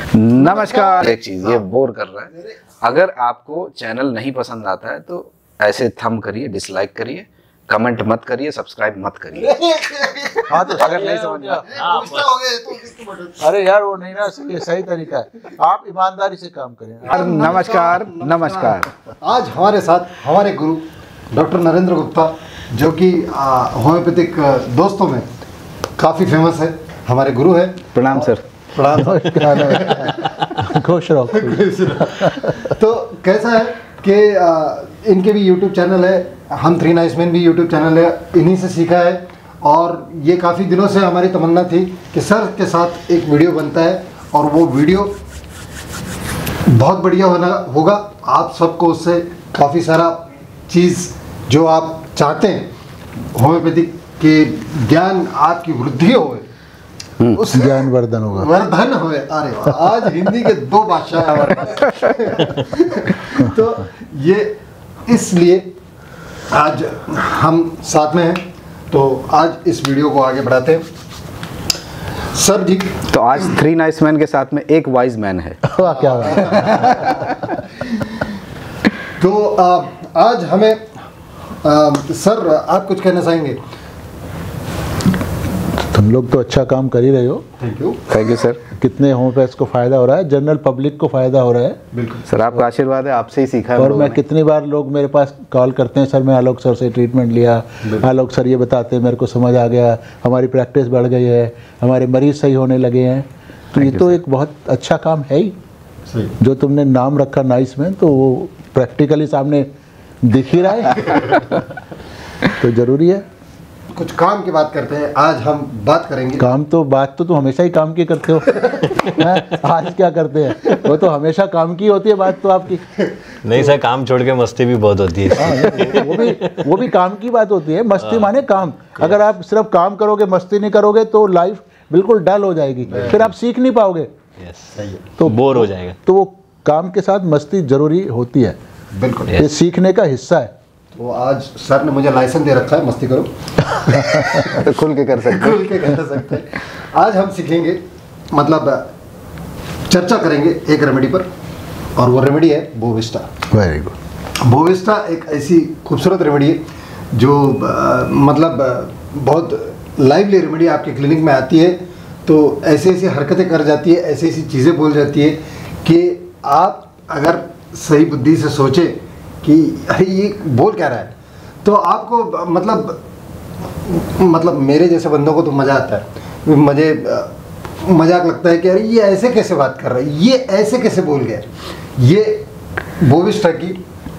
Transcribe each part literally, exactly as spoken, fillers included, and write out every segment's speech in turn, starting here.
नमस्कार। एक चीज ये बोर कर रहा है, अगर आपको चैनल नहीं पसंद आता है तो ऐसे थंब करिए, डिसलाइक करिए, कमेंट मत करिए, सब्सक्राइब मत करिए। हाँ तो अगर नहीं समझ में, अरे यार वो नहीं ना, ये सही तरीका है, आप ईमानदारी से काम करें। नमस्कार नमस्कार। आज हमारे साथ हमारे गुरु डॉक्टर नरेंद्र गुप्ता, जो कि होम्योपैथिक दोस्तों में काफ़ी फेमस है, हमारे गुरु है। प्रणाम सर। प्रणाम। खुश रहो। तो कैसा है कि इनके भी यूट्यूब चैनल है, हम थ्री नाइस मैन भी यूट्यूब चैनल है, इन्हीं से सीखा है। और ये काफ़ी दिनों से हमारी तमन्ना थी कि सर के साथ एक वीडियो बनता है और वो वीडियो बहुत बढ़िया होना होगा। आप सबको उससे काफ़ी सारा चीज़ जो आप चाहते हैं, होम्योपैथिक के ज्ञान आपकी वृद्धि हो, उस ज्ञान वर्धन होगा, वर्धन होए। अरे वाह, आज हिंदी के दो भाषा हमारे पास। तो ये इसलिए आज हम साथ में हैं, तो आज इस वीडियो को आगे बढ़ाते हैं। सर जी, तो आज थ्री नाइस मैन के साथ में एक वाइज मैन है। वाह क्या बात है। तो आ, आज हमें आ, सर आप कुछ कहना चाहेंगे? तुम लोग तो अच्छा काम कर ही रहे हो। Thank you. Thank you sir. कितने होम्योपैथ्स को फायदा हो रहा है, जनरल पब्लिक को फायदा हो रहा है। बिल्कुल सर, आपका आशीर्वाद है, आपसे ही सीखा है। और मैं कितनी बार लोग मेरे पास कॉल करते हैं, सर मैं आलोक सर से ट्रीटमेंट लिया, आलोक सर ये बताते हैं, मेरे को समझ आ गया, हमारी प्रैक्टिस बढ़ गई है, हमारे मरीज सही होने लगे हैं। तो ये तो एक बहुत अच्छा काम है ही। सही। जो तुमने नाम रखा नाइस मैन, तो वो प्रैक्टिकली सामने दिख ही रहा है। तो जरूरी है। कुछ काम की बात करते हैं, आज हम बात करेंगे। काम तो बात तो तुम हमेशा ही काम की करते हो। आज क्या करते हैं, वो तो हमेशा काम की होती है बात तो आपकी। नहीं सर, काम छोड़ के मस्ती भी बहुत होती है। हाँ, वो भी वो भी काम की बात होती है। मस्ती माने काम। अगर आप सिर्फ काम करोगे, मस्ती नहीं करोगे, तो लाइफ बिल्कुल डल हो जाएगी, फिर आप सीख नहीं पाओगे। तो बोर हो जाएगा। तो वो काम के साथ मस्ती जरूरी होती है, बिल्कुल, ये सीखने का हिस्सा है। तो आज सर ने मुझे लाइसेंस दे रखा है, मस्ती करो। तो खुल के कर सकते हैं। खुल के कर सकते हैं। आज हम सीखेंगे, मतलब चर्चा करेंगे एक रेमेडी पर, और वो रेमेडी है बोविस्टा। Very good. बोविस्टा एक ऐसी खूबसूरत रेमेडी है जो आ, मतलब बहुत लाइवली रेमेडी आपके क्लिनिक में आती है, तो ऐसी ऐसी हरकतें कर जाती है, ऐसी ऐसी चीज़ें बोल जाती है कि आप अगर सही बुद्धि से सोचें कि अरे ये बोल क्या रहा है, तो आपको मतलब मतलब मेरे जैसे बंदों को तो मज़ा आता है, मुझे मजाक लगता है कि अरे ये ऐसे कैसे बात कर रहा है, ये ऐसे कैसे बोल गया। ये बोविस्टा की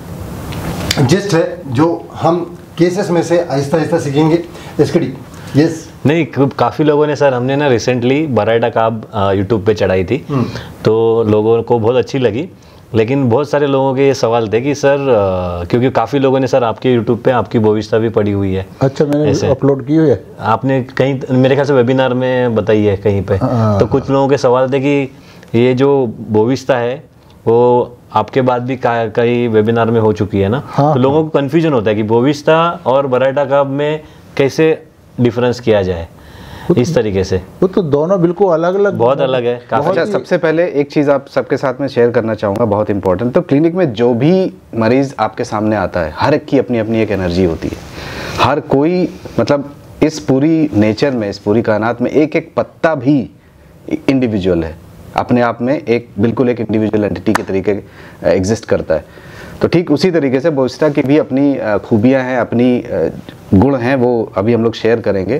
जिस्ट है जो हम केसेस में से आहिस्ता आहिस्ता सीखेंगे। SKD yes. नहीं, काफ़ी लोगों ने सर, हमने ना रिसेंटली बराइटा काब यूट्यूब पे चढ़ाई थी, तो लोगों को बहुत अच्छी लगी। लेकिन बहुत सारे लोगों के ये सवाल थे कि सर, क्योंकि काफ़ी लोगों ने सर आपके यूट्यूब पे आपकी बोविस्टा भी पड़ी हुई है। अच्छा, मैंने अपलोड की हुई है। आपने कहीं, मेरे ख्याल से वेबिनार में बताई है कहीं पे। तो कुछ लोगों के सवाल थे कि ये जो बोविस्टा है वो आपके बाद भी कई वेबिनार में हो चुकी है ना। हाँ, तो लोगों को कन्फ्यूजन होता है कि बोविस्टा और बराइटा काब में कैसे डिफरेंस किया जाए, इस तरीके से। वो तो दोनों बिल्कुल अलग अलग, बहुत अलग है काफी। अच्छा, सबसे पहले एक चीज़ आप सबके साथ में शेयर करना चाहूँगा, बहुत इंपॉर्टेंट। तो क्लिनिक में जो भी मरीज आपके सामने आता है, हर एक की अपनी अपनी एक एनर्जी होती है। हर कोई, मतलब इस पूरी नेचर में, इस पूरी कायनात में एक एक पत्ता भी इंडिविजुअल है, अपने आप में एक बिल्कुल एक इंडिविजुअल एंटिटी के तरीके एग्जिस्ट करता है। तो ठीक उसी तरीके से बोविस्टा की भी अपनी खूबियाँ हैं, अपनी गुण हैं, वो अभी हम लोग शेयर करेंगे।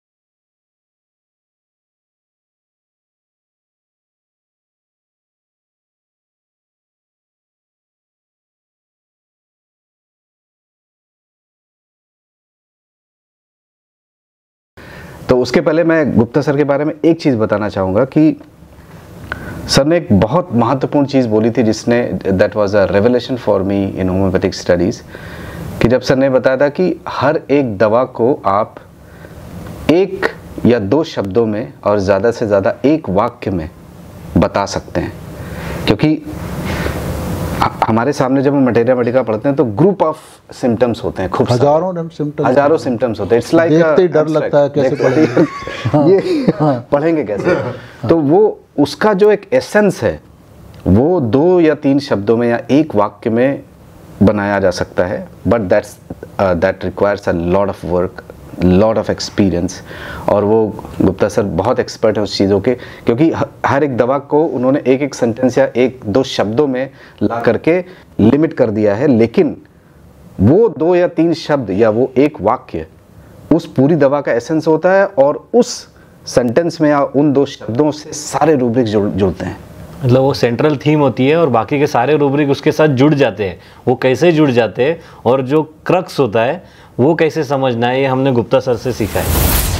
तो उसके पहले मैं गुप्ता सर के बारे में एक चीज़ बताना चाहूँगा कि सर ने एक बहुत महत्वपूर्ण चीज़ बोली थी, जिसने that was a revelation for me in homeopathic studies, कि जब सर ने बताया था कि हर एक दवा को आप एक या दो शब्दों में और ज़्यादा से ज़्यादा एक वाक्य में बता सकते हैं। क्योंकि हमारे सामने जब हम मटेरिया मेडिका पढ़ते हैं तो ग्रुप ऑफ सिम्टम्स होते हैं, खूब हजारों सिम्टम्स हजारों सिम्टम्स होते हैं। इट्स लाइक देखते ही डर लगता है कैसे पढ़ेंगे, ये हाँ। पढ़ेंगे कैसे। तो वो उसका जो एक एसेंस है वो दो या तीन शब्दों में या एक वाक्य में बनाया जा सकता है, but that's that requires a lot of work, lot of experience. और वो गुप्ता सर बहुत एक्सपर्ट हैं उस चीज़ों के, क्योंकि हर एक दवा को उन्होंने एक एक सेंटेंस या एक दो शब्दों में ला करके लिमिट कर दिया है, लेकिन वो दो या तीन शब्द या वो एक वाक्य उस पूरी दवा का एसेंस होता है, और उस सेंटेंस में या उन दो शब्दों से सारे रूब्रिक्स जुड़ जुड़ते हैं। मतलब वो सेंट्रल थीम होती है और बाकी के सारे रूब्रिक उसके साथ जुड़ जाते हैं। वो कैसे जुड़ जाते हैं और जो क्रक्स होता है वो कैसे समझना है, ये हमने गुप्ता सर से सीखा है।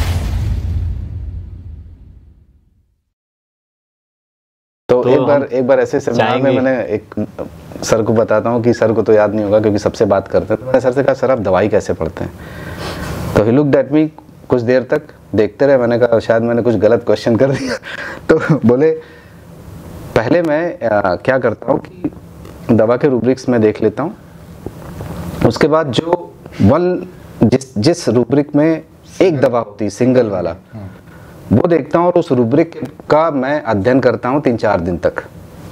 तो, तो एक बार एक बार ऐसे सेमिनार में मैंने एक सर को बताता हूँ कि सर को तो याद नहीं होगा क्योंकि सबसे बात करते हैं, तो मैंने सर से कहा सर आप दवाई कैसे पढ़ते हैं? तो ही लुक्ड एट मी, कुछ देर तक देखते रहे। मैंने कहा शायद मैंने कुछ गलत क्वेश्चन कर दिया। तो बोले पहले मैं आ, क्या करता हूँ कि दवा के रूब्रिक्स में देख लेता हूँ, उसके बाद जो वन जिस जिस रूब्रिक में एक दवा होती है सिंगल वाला वो देखता हूँ, और उस रूब्रिक का मैं अध्ययन करता हूँ तीन चार दिन तक।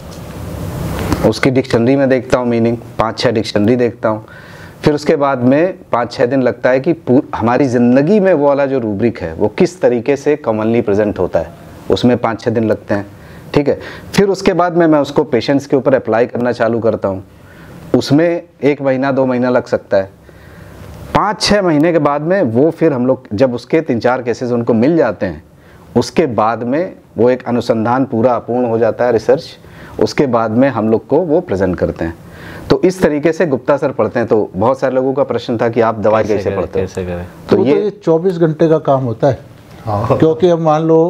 उसकी डिक्शनरी में देखता हूँ मीनिंग, पाँच छः डिक्शनरी देखता हूँ। फिर उसके बाद में पाँच छः दिन लगता है कि हमारी ज़िंदगी में वो वाला जो रूब्रिक है वो किस तरीके से कॉमनली प्रेजेंट होता है, उसमें पाँच छः दिन लगते हैं। ठीक है, फिर उसके बाद में मैं उसको पेशेंट्स के ऊपर अप्लाई करना चालू करता हूँ, उसमें एक महीना दो महीना लग सकता है। पाँच छः महीने के बाद में वो फिर हम लोग जब उसके तीन चार केसेस उनको मिल जाते हैं, उसके बाद में वो एक अनुसंधान पूरा पूर्ण हो जाता है, रिसर्च, उसके बाद में हम लोग को वो प्रेजेंट करते हैं। तो इस तरीके से गुप्ता सर पढ़ते हैं। तो बहुत सारे लोगों का प्रश्न था कि आप दवाई कैसे, कैसे पढ़ते कैसे करें? तो, तो ये चौबीस घंटे का काम होता है। हाँ। क्योंकि अब मान लो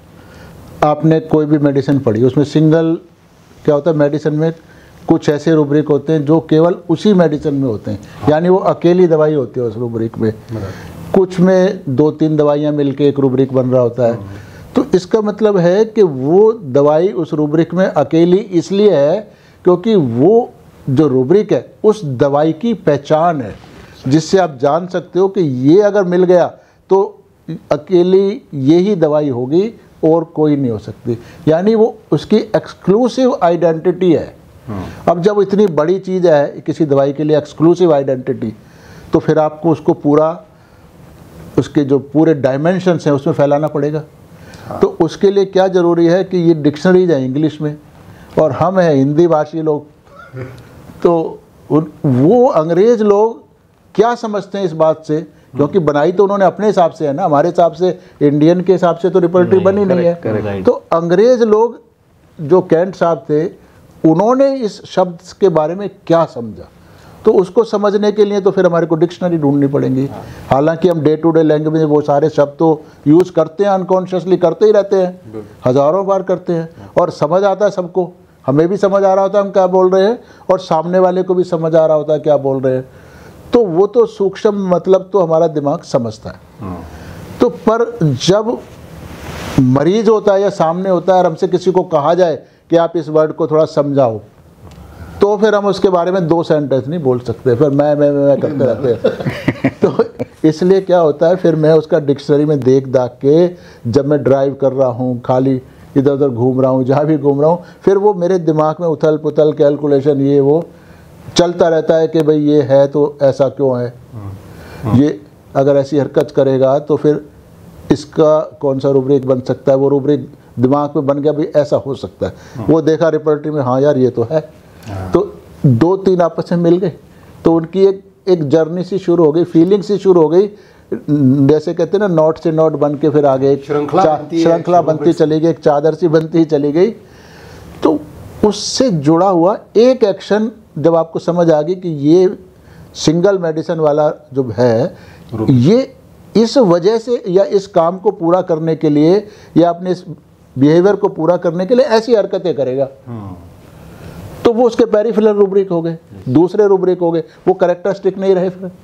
आपने कोई भी मेडिसिन पढ़ी, उसमें सिंगल क्या होता है, मेडिसिन में कुछ ऐसे रूब्रिक होते हैं जो केवल उसी मेडिसिन में होते हैं। हाँ। यानी वो अकेली दवाई होती है उस रूब्रिक में। कुछ में दो तीन दवाइयाँ मिलके एक रूब्रिक बन रहा होता है। तो इसका मतलब है कि वो दवाई उस रूब्रिक में अकेली इसलिए है क्योंकि वो जो रूब्रिक है उस दवाई की पहचान है, जिससे आप जान सकते हो कि ये अगर मिल गया तो अकेली यही दवाई होगी और कोई नहीं हो सकती। यानी वो उसकी एक्सक्लूसिव आइडेंटिटी है। अब जब इतनी बड़ी चीज़ है किसी दवाई के लिए एक्सक्लूसिव आइडेंटिटी, तो फिर आपको उसको पूरा उसके जो पूरे डायमेंशंस हैं उसमें फैलाना पड़ेगा। हाँ। तो उसके लिए क्या ज़रूरी है कि ये डिक्शनरीज है इंग्लिश में, और हम हैं हिंदी भाषी लोग, तो उन वो अंग्रेज़ लोग क्या समझते हैं इस बात से, क्योंकि बनाई तो उन्होंने अपने हिसाब से है ना, हमारे हिसाब से इंडियन के हिसाब से तो रिपोर्टरी बनी नहीं है। करेक्ट। तो अंग्रेज़ लोग जो कैंट साहब थे उन्होंने इस शब्द के बारे में क्या समझा, तो उसको समझने के लिए तो फिर हमारे को डिक्शनरी ढूंढनी पड़ेगी। हालांकि हम डे टू डे लैंग्वेज में वो सारे शब्द तो यूज़ करते हैं, अनकॉन्शियसली करते ही रहते हैं, हज़ारों बार करते हैं, और समझ आता है सबको। हमें भी समझ आ रहा होता है हम क्या बोल रहे हैं, और सामने वाले को भी समझ आ रहा होता है क्या बोल रहे हैं। तो वो तो सूक्ष्म मतलब तो हमारा दिमाग समझता है। तो पर जब मरीज होता है या सामने होता है और हमसे किसी को कहा जाए कि आप इस वर्ड को थोड़ा समझाओ, तो फिर हम उसके बारे में दो सेंटेंस नहीं बोल सकते, फिर मैं मैं मैं करते रहते हैं। तो इसलिए क्या होता है, फिर मैं उसका डिक्शनरी में देख दाख के जब मैं ड्राइव कर रहा हूँ, खाली इधर उधर घूम रहा हूँ, जहाँ भी घूम रहा हूँ, फिर वो मेरे दिमाग में उथल पुथल कैलकुलेशन ये वो चलता रहता है कि भाई ये है तो ऐसा क्यों है, ये अगर ऐसी हरकत करेगा तो फिर इसका कौन सा रूब्रिक बन सकता है। वो रूब्रिक दिमाग में बन गया भाई ऐसा हो सकता है। वो देखा रिपोर्टरी में, हाँ यार ये तो है। तो दो तीन आपस में मिल गए तो उनकी एक एक जर्नी सी शुरू हो गई, फीलिंग सी शुरू हो गई। जैसे कहते हैं ना, नोट से नोट बन के फिर आगे एक श्रृंखला बनती चली गई, एक चादर सी बनती ही चली गई। तो उससे जुड़ा हुआ एक एक्शन जब आपको समझ आ गई कि ये सिंगल मेडिसिन वाला जो है, ये इस वजह से या इस काम को पूरा करने के लिए या अपने इस बिहेवियर को पूरा करने के लिए ऐसी हरकतें करेगा, तो वो उसके पेरिफेरल रूब्रिक हो गए, दूसरे रूब्रिक हो गए, वो कैरेक्टरिस्टिक नहीं रहे फिर।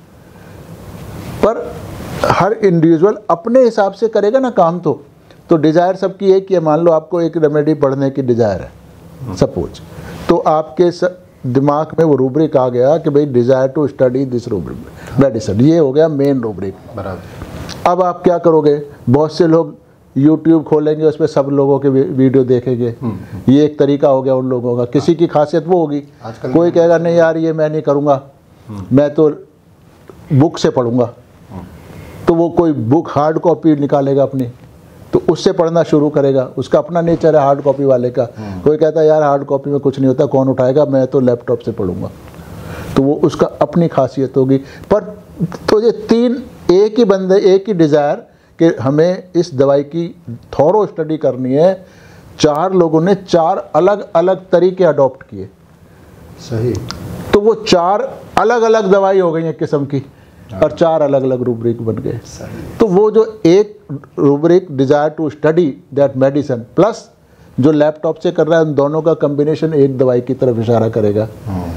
पर हर इंडिविजुअल अपने हिसाब से करेगा ना काम। तो तो डिज़ायर सबकी एक ही है। मान लो आपको एक रेमेडी पढ़ने की डिज़ायर है सपोज, तो आपके स, दिमाग में वो रूब्रिक आ गया कि भाई desire to study this rubric medicine, ये हो गया मेन रूब्रिक। अब आप क्या करोगे, बहुत से लोग यूट्यूब खोलेंगे उस पर सब लोगों के वी- वीडियो देखेंगे। ये एक तरीका हो गया उन लोगों का। किसी की खासियत वो होगी, आजकल कोई कहेगा नहीं यार ये मैं नहीं करूँगा, मैं तो बुक से पढ़ूंगा, तो वो कोई बुक हार्ड कॉपी निकालेगा अपनी, तो उससे पढ़ना शुरू करेगा। उसका अपना नेचर है हार्ड कॉपी वाले का। कोई कहता है यार हार्ड कॉपी में कुछ नहीं होता, कौन उठाएगा, मैं तो लैपटॉप से पढ़ूंगा, तो वो उसका अपनी खासियत होगी। पर तो ये तीन एक ही बंदे, एक ही डिज़ायर कि हमें इस दवाई की थॉरो स्टडी करनी है, चार लोगों ने चार अलग अलग तरीके अडॉप्ट किए, सही। तो वो चार अलग अलग दवाई हो गई एक किस्म की, और चार अलग अलग रूब्रिक बन गए। तो वो जो एक rubric desire to study that medicine plus जो लैपटॉप से कर रहा है, उन दोनों का कम्बिनेशन एक दवाई की तरफ इशारा करेगा।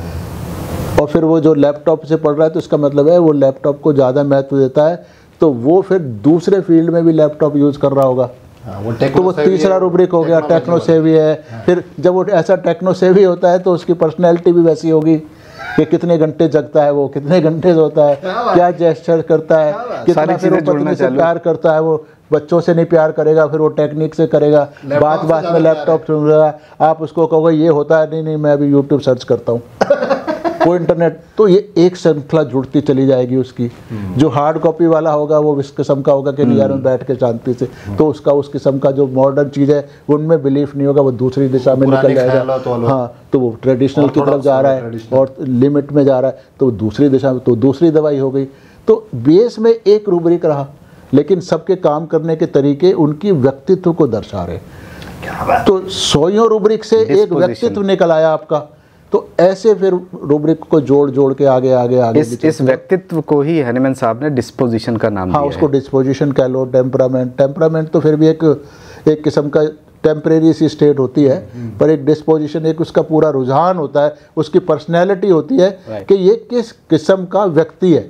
और फिर वो जो लैपटॉप से पढ़ रहा है तो इसका मतलब है वो लैपटॉप को ज़्यादा महत्व देता है, तो वो फिर दूसरे फील्ड में भी लैपटॉप यूज़ कर रहा होगा। हाँ, वो तो वो तीसरा रूब्रिक हो गया, टेक्नो सेवी है। फिर जब वो ऐसा टेक्नो सेवी होता है तो उसकी पर्सनैलिटी भी वैसी होगी कि कितने घंटे जगता है वो, कितने घंटे सोता है, क्या जेस्चर करता है, कितना फिर वो पत्नी से प्यार करता है। वो बच्चों से नहीं प्यार करेगा, फिर वो टेक्निक से करेगा, बात बात में लैपटॉप सुन रहा है, आप उसको कहोगे ये होता है, नहीं नहीं मैं अभी यूट्यूब सर्च करता हूँ वो इंटरनेट। तो ये एक श्रृंखला जुड़ती चली जाएगी उसकी। जो हार्ड कॉपी वाला होगा वो इस किस्म का होगा कि नहीं यार में बैठ के शांति से, तो उसका उस किस्म का जो मॉडर्न चीज़ है उनमें बिलीफ नहीं होगा, वो दूसरी दिशा में निकल जाएगा। हाँ, तो वो ट्रेडिशनल की तरफ जा रहा है और लिमिट में जा रहा है, तो दूसरी दिशा में, तो दूसरी दवाई हो गई। तो बेस में एक रूब्रिक रहा, लेकिन सबके काम करने के तरीके उनकी व्यक्तित्व को दर्शा रहे। तो सौयों रूब्रिक से एक व्यक्तित्व निकल आया आपका। तो ऐसे फिर रूब्रिक को जोड़ जोड़ के आगे आगे आगे इस इस व्यक्तित्व को ही हनीमैन साहब ने डिस्पोजिशन का नाम हाँ, दिया उसको है। डिस्पोजिशन कह लो, टेम्परामेंट। टेम्परामेंट तो फिर भी एक एक किस्म का टेम्परेरी सी स्टेट होती है, पर एक डिस्पोजिशन एक उसका पूरा रुझान होता है, उसकी पर्सनैलिटी होती है कि ये किस किस्म का व्यक्ति है।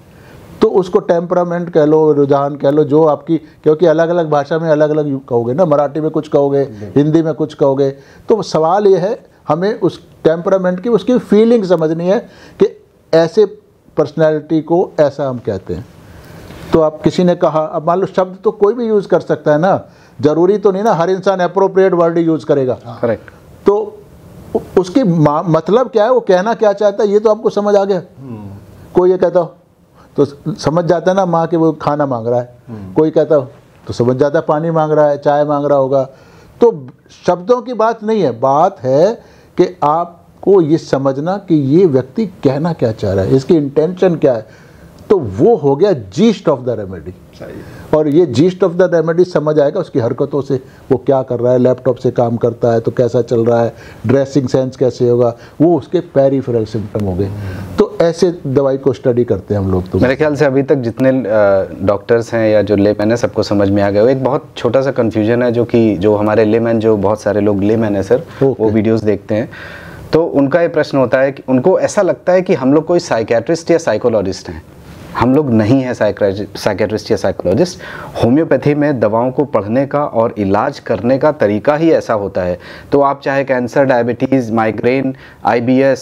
तो उसको टेम्परामेंट कह लो, रुझान कह लो, जो आपकी, क्योंकि अलग अलग भाषा में अलग अलग कहोगे ना, मराठी में कुछ कहोगे, हिंदी में कुछ कहोगे। तो सवाल ये है हमें उस टेम्परामेंट की उसकी फीलिंग समझनी है कि ऐसे पर्सनैलिटी को ऐसा हम कहते हैं। तो आप किसी ने कहा, अब मान लो शब्द तो कोई भी यूज़ कर सकता है ना, ज़रूरी तो नहीं ना हर इंसान अप्रोप्रिएट वर्ड यूज़ करेगा। करेक्ट। तो उसकी मतलब क्या है, वो कहना क्या चाहता है, ये तो आपको समझ आ गया। कोई ये कहता हो तो समझ जाता है ना माँ के वो खाना मांग रहा है, कोई कहता हो तो समझ जाता है पानी मांग रहा है, चाय मांग रहा होगा। तो शब्दों की बात नहीं है, बात है कि आपको ये समझना कि ये व्यक्ति कहना क्या चाह रहा है, इसकी इंटेंशन क्या है। तो वो हो गया जीस्ट ऑफ द रेमेडी। और ये जीस्ट ऑफ द रेमेडी समझ आएगा उसकी हरकतों से, वो क्या कर रहा है, लैपटॉप से काम करता है तो कैसा चल रहा है, ड्रेसिंग सेंस कैसे होगा, वो उसके पेरिफेरल सिम्टम हो गए। तो ऐसे दवाई को स्टडी करते हैं हम लोग। तो मेरे ख्याल से अभी तक जितने डॉक्टर्स हैं या जो लेमैन है सबको समझ में आ गया। एक बहुत छोटा सा कन्फ्यूजन है जो कि जो हमारे लेमैन, जो बहुत सारे लोग लेमैन है सर, वो वीडियोस देखते हैं, तो उनका ये प्रश्न होता है कि उनको ऐसा लगता है कि हम लोग कोई साइकेट्रिस्ट या साइकोलॉजिस्ट हैं। हम लोग नहीं हैं साइकेट्रिस्ट या साइकोलॉजिस्ट। होम्योपैथी में दवाओं को पढ़ने का और इलाज करने का तरीका ही ऐसा होता है। तो आप चाहे कैंसर, डायबिटीज़, माइग्रेन, आईबीएस,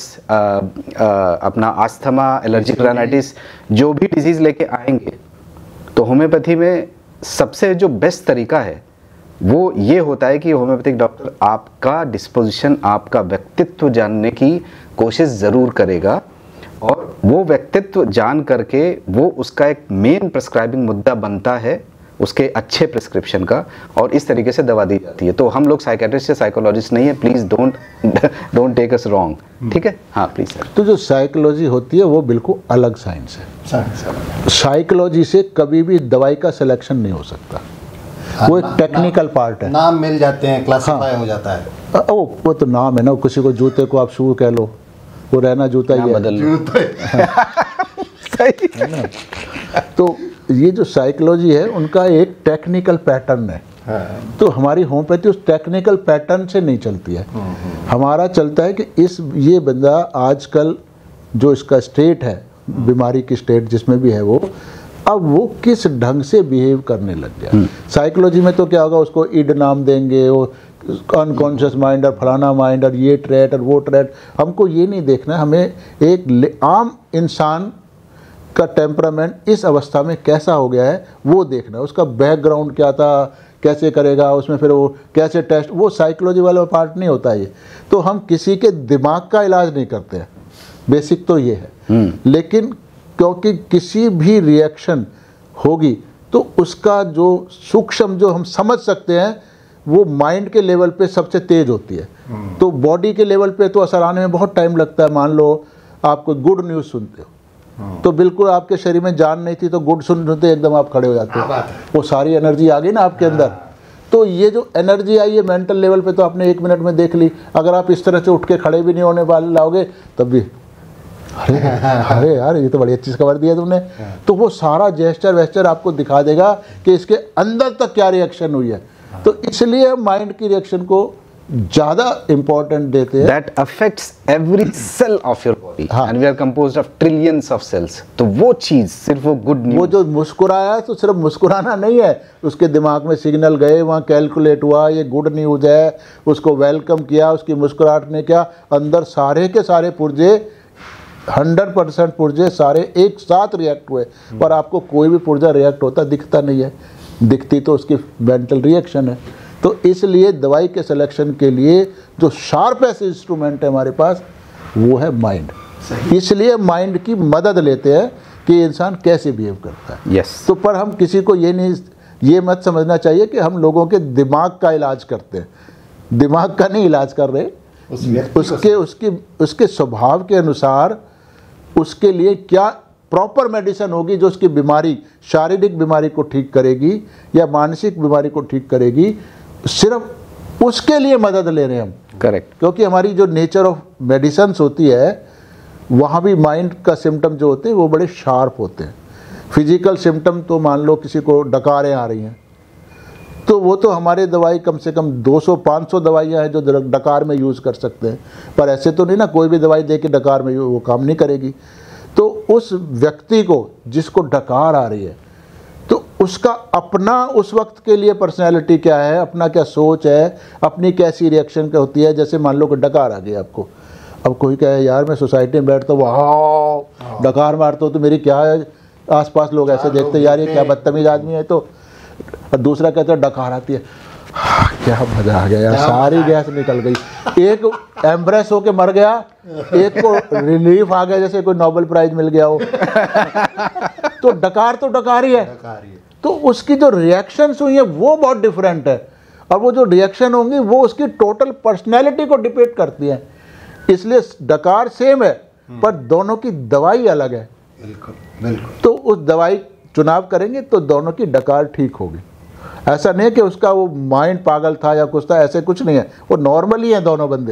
अपना आस्थमा, एलर्जिक राइनाइटिस, जो भी डिजीज़ लेके आएंगे, तो होम्योपैथी में सबसे जो बेस्ट तरीका है वो ये होता है कि होम्योपैथिक डॉक्टर आपका डिस्पोजिशन, आपका व्यक्तित्व जानने की कोशिश ज़रूर करेगा, और वो व्यक्तित्व जान करके वो उसका एक मेन प्रिस्क्राइबिंग मुद्दा बनता है उसके अच्छे प्रिस्क्रिप्शन का, और इस तरीके से दवा दी जाती है। तो हम लोग साइकेट्रिस्ट या साइकोलॉजिस्ट नहीं है, please don't don't take us wrong, ठीक है। हाँ प्लीज़ सर। तो जो साइकोलॉजी होती है वो बिल्कुल अलग साइंस है। साइकोलॉजी से कभी भी दवाई का सिलेक्शन नहीं हो सकता। हाँ, वो एक टेक्निकल पार्ट है, नाम मिल जाते हैं, क्लासिफाई हाँ, हो जाता है। ओ, वो तो नाम है ना, किसी को जूते को आप शू कह लो, वो रहना जूता ही है, बदल सही है ना। तो ये जो साइकोलॉजी है उनका एक टेक्निकल पैटर्न है। हाँ। तो हमारी होम्योपैथी उस टेक्निकल पैटर्न से नहीं चलती है। हमारा चलता है कि इस ये बंदा आजकल जो इसका स्टेट है, बीमारी की स्टेट जिसमें भी है वो, अब वो किस ढंग से बिहेव करने लग गया। साइकोलॉजी में तो क्या होगा, उसको इड नाम देंगे, वो अनकॉन्शियस माइंड और फलाना माइंड और ये ट्रेट और वो ट्रेट। हमको ये नहीं देखना, हमें एक आम इंसान का टेम्परामेंट इस अवस्था में कैसा हो गया है वो देखना है। उसका बैकग्राउंड क्या था, कैसे करेगा, उसमें फिर वो कैसे टेस्ट, वो साइकोलॉजी वाला पार्ट नहीं होता ये। तो हम किसी के दिमाग का इलाज नहीं करते हैं, बेसिक तो ये है। लेकिन क्योंकि किसी भी रिएक्शन होगी तो उसका जो सूक्ष्म जो हम समझ सकते हैं वो माइंड के लेवल पे सबसे तेज होती है। तो बॉडी के लेवल पे तो असर आने में बहुत टाइम लगता है। मान लो आप कोई गुड न्यूज़ सुनते हो तो बिल्कुल आपके शरीर में जान नहीं थी, तो गुड सुनते एकदम आप खड़े हो जाते हो, वो सारी एनर्जी आ गई ना आपके अंदर। तो ये जो एनर्जी आई है मेंटल लेवल पे तो आपने एक मिनट में देख ली। अगर आप इस तरह से उठ के खड़े भी नहीं होने वाले लाओगे तब भी अरे अरे यार ये तो बड़ी अच्छी खबर दी है तुमने। तो वो सारा जेस्चर वेस्चर आपको दिखा देगा कि इसके अंदर तक क्या रिएक्शन हुई है। तो इसलिए माइंड की रिएक्शन को ज़्यादा इम्पोर्टेंट देते हैं। That affects every cell of your body, and we are composed of trillions of cells. तो वो चीज़ सिर्फ वो गुड न्यूज़, वो जो मुस्कुराया तो सिर्फ मुस्कुराना नहीं है, उसके दिमाग में सिग्नल गए, वहाँ कैलकुलेट हुआ, ये गुड न्यूज़ है, उसको वेलकम किया, उसकी मुस्कुराहट ने क्या, अंदर सारे के सारे पुर्जे, हंड्रेड परसेंट पुर्जे सारे एक साथ रिएक्ट हुए। पर आपको कोई भी पुर्जा रिएक्ट होता दिखता नहीं है, दिखती तो उसकी मेंटल रिएक्शन है। तो इसलिए दवाई के सिलेक्शन के लिए जो शार्पेस्ट इंस्ट्रूमेंट है हमारे पास वो है माइंड। इसलिए माइंड की मदद लेते हैं कि इंसान कैसे बिहेव करता है। यस। तो पर हम किसी को ये नहीं, ये मत समझना चाहिए कि हम लोगों के दिमाग का इलाज करते हैं। दिमाग का नहीं इलाज कर रहे, उस उसके उसके उसके स्वभाव के अनुसार उसके लिए क्या प्रॉपर मेडिसिन होगी जो उसकी बीमारी, शारीरिक बीमारी को ठीक करेगी या मानसिक बीमारी को ठीक करेगी, सिर्फ उसके लिए मदद ले रहे हैं हम। करेक्ट। क्योंकि हमारी जो नेचर ऑफ मेडिसिन्स होती है वहाँ भी माइंड का सिम्टम जो होते हैं वो बड़े शार्प होते हैं। फिजिकल सिम्टम तो मान लो किसी को डकारें आ रही हैं तो वो तो हमारे दवाई कम से कम दो सौ पाँच सौ दवाइयाँ हैं जो डकार में यूज़ कर सकते हैं। पर ऐसे तो नहीं ना कोई भी दवाई दे के डकार में वो काम नहीं करेगी। तो उस व्यक्ति को जिसको डकार आ रही है तो उसका अपना उस वक्त के लिए पर्सनैलिटी क्या है, अपना क्या सोच है, अपनी कैसी रिएक्शन क्या होती है। जैसे मान लो कि डकार आ गई आपको, अब कोई कहे यार मैं सोसाइटी में बैठता हूँ वाह डकार मारता हूँ तो मेरी क्या है, आसपास लोग ऐसे देखते यार ये क्या बदतमीज आदमी है। तो दूसरा कहता है डकार आती है, क्या मजा आ गया यार, सारी गैस निकल गई। एक एम्ब्रेस होके मर गया, एक को रिलीफ आ गया जैसे कोई नोबेल प्राइज मिल गया हो। तो डकार तो डकार ही है, तो उसकी जो रिएक्शंस हुई है वो बहुत डिफरेंट है। और वो जो रिएक्शन होंगी वो उसकी टोटल पर्सनैलिटी को डिपेंड करती है। इसलिए डकार सेम है पर दोनों की दवाई अलग है। बिल्कुल बिल्कुल। तो उस दवाई चुनाव करेंगे तो दोनों की डकार ठीक होगी। ऐसा नहीं है कि उसका वो माइंड पागल था या कुछ था, ऐसे कुछ नहीं है, वो नॉर्मली हैं दोनों बंदे।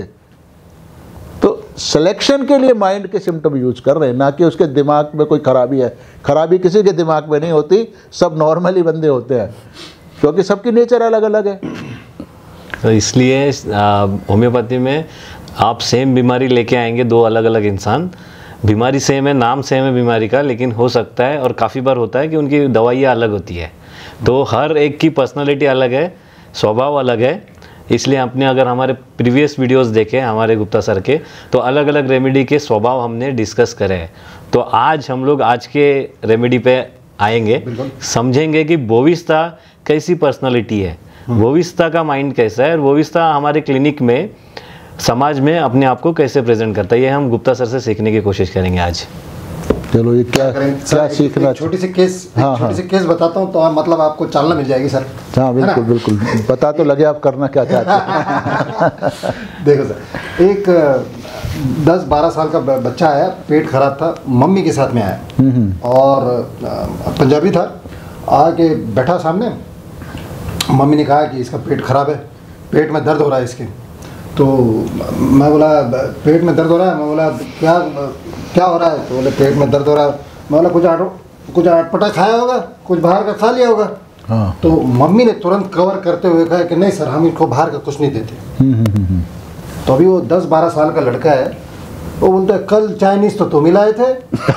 तो सिलेक्शन के लिए माइंड के सिम्टम यूज कर रहे हैं, ना कि उसके दिमाग में कोई खराबी है। खराबी किसी के दिमाग में नहीं होती, सब नॉर्मली बंदे होते हैं क्योंकि सबकी नेचर अलग अलग है। तो इसलिए होम्योपैथी में आप सेम बीमारी लेके आएंगे, दो अलग अलग इंसान, बीमारी सेम है, नाम सेम है बीमारी का, लेकिन हो सकता है और काफ़ी बार होता है कि उनकी दवाइयाँ अलग होती है। तो हर एक की पर्सनालिटी अलग है, स्वभाव अलग है। इसलिए आपने अगर हमारे प्रीवियस वीडियोस देखे हमारे गुप्ता सर के, तो अलग अलग रेमेडी के स्वभाव हमने डिस्कस करे हैं। तो आज हम लोग आज के रेमेडी पे आएंगे, समझेंगे कि बोविस्ता कैसी पर्सनालिटी है, बोविस्ता का माइंड कैसा है और बोविस्ता हमारे क्लिनिक में समाज में अपने आप को कैसे प्रेजेंट करता है। ये हम गुप्ता सर से सीखने की कोशिश करेंगे आज। चलो ये क्या क्या सीखना, छोटी सी केस हाँ, छोटी सी केस बताता हूँ तो मतलब आपको चालना मिल जाएगी सर। हाँ बिल्कुल बिल्कुल, पता तो लगे आप करना क्या चाहते हैं। देखो सर, एक दस बारह साल का बच्चा आया, पेट खराब था, मम्मी के साथ में आया और पंजाबी था, आके बैठा सामने। मम्मी ने कहा कि इसका पेट खराब है, पेट में दर्द हो रहा है इसके। तो मैं बोला पेट में दर्द हो रहा है, मैं बोला क्या क्या हो रहा है, तो बोले पेट में दर्द हो रहा है। मैं बोला कुछ आटो कुछ अटपटा खाया होगा, कुछ बाहर का खा लिया होगा। हाँ। तो मम्मी ने तुरंत कवर करते हुए कहा कि नहीं सर हम इनको बाहर का कुछ नहीं देते। तो अभी वो दस बारह साल का लड़का है, वो बोलता है कल चाइनीज तो तुम ही लाए थे।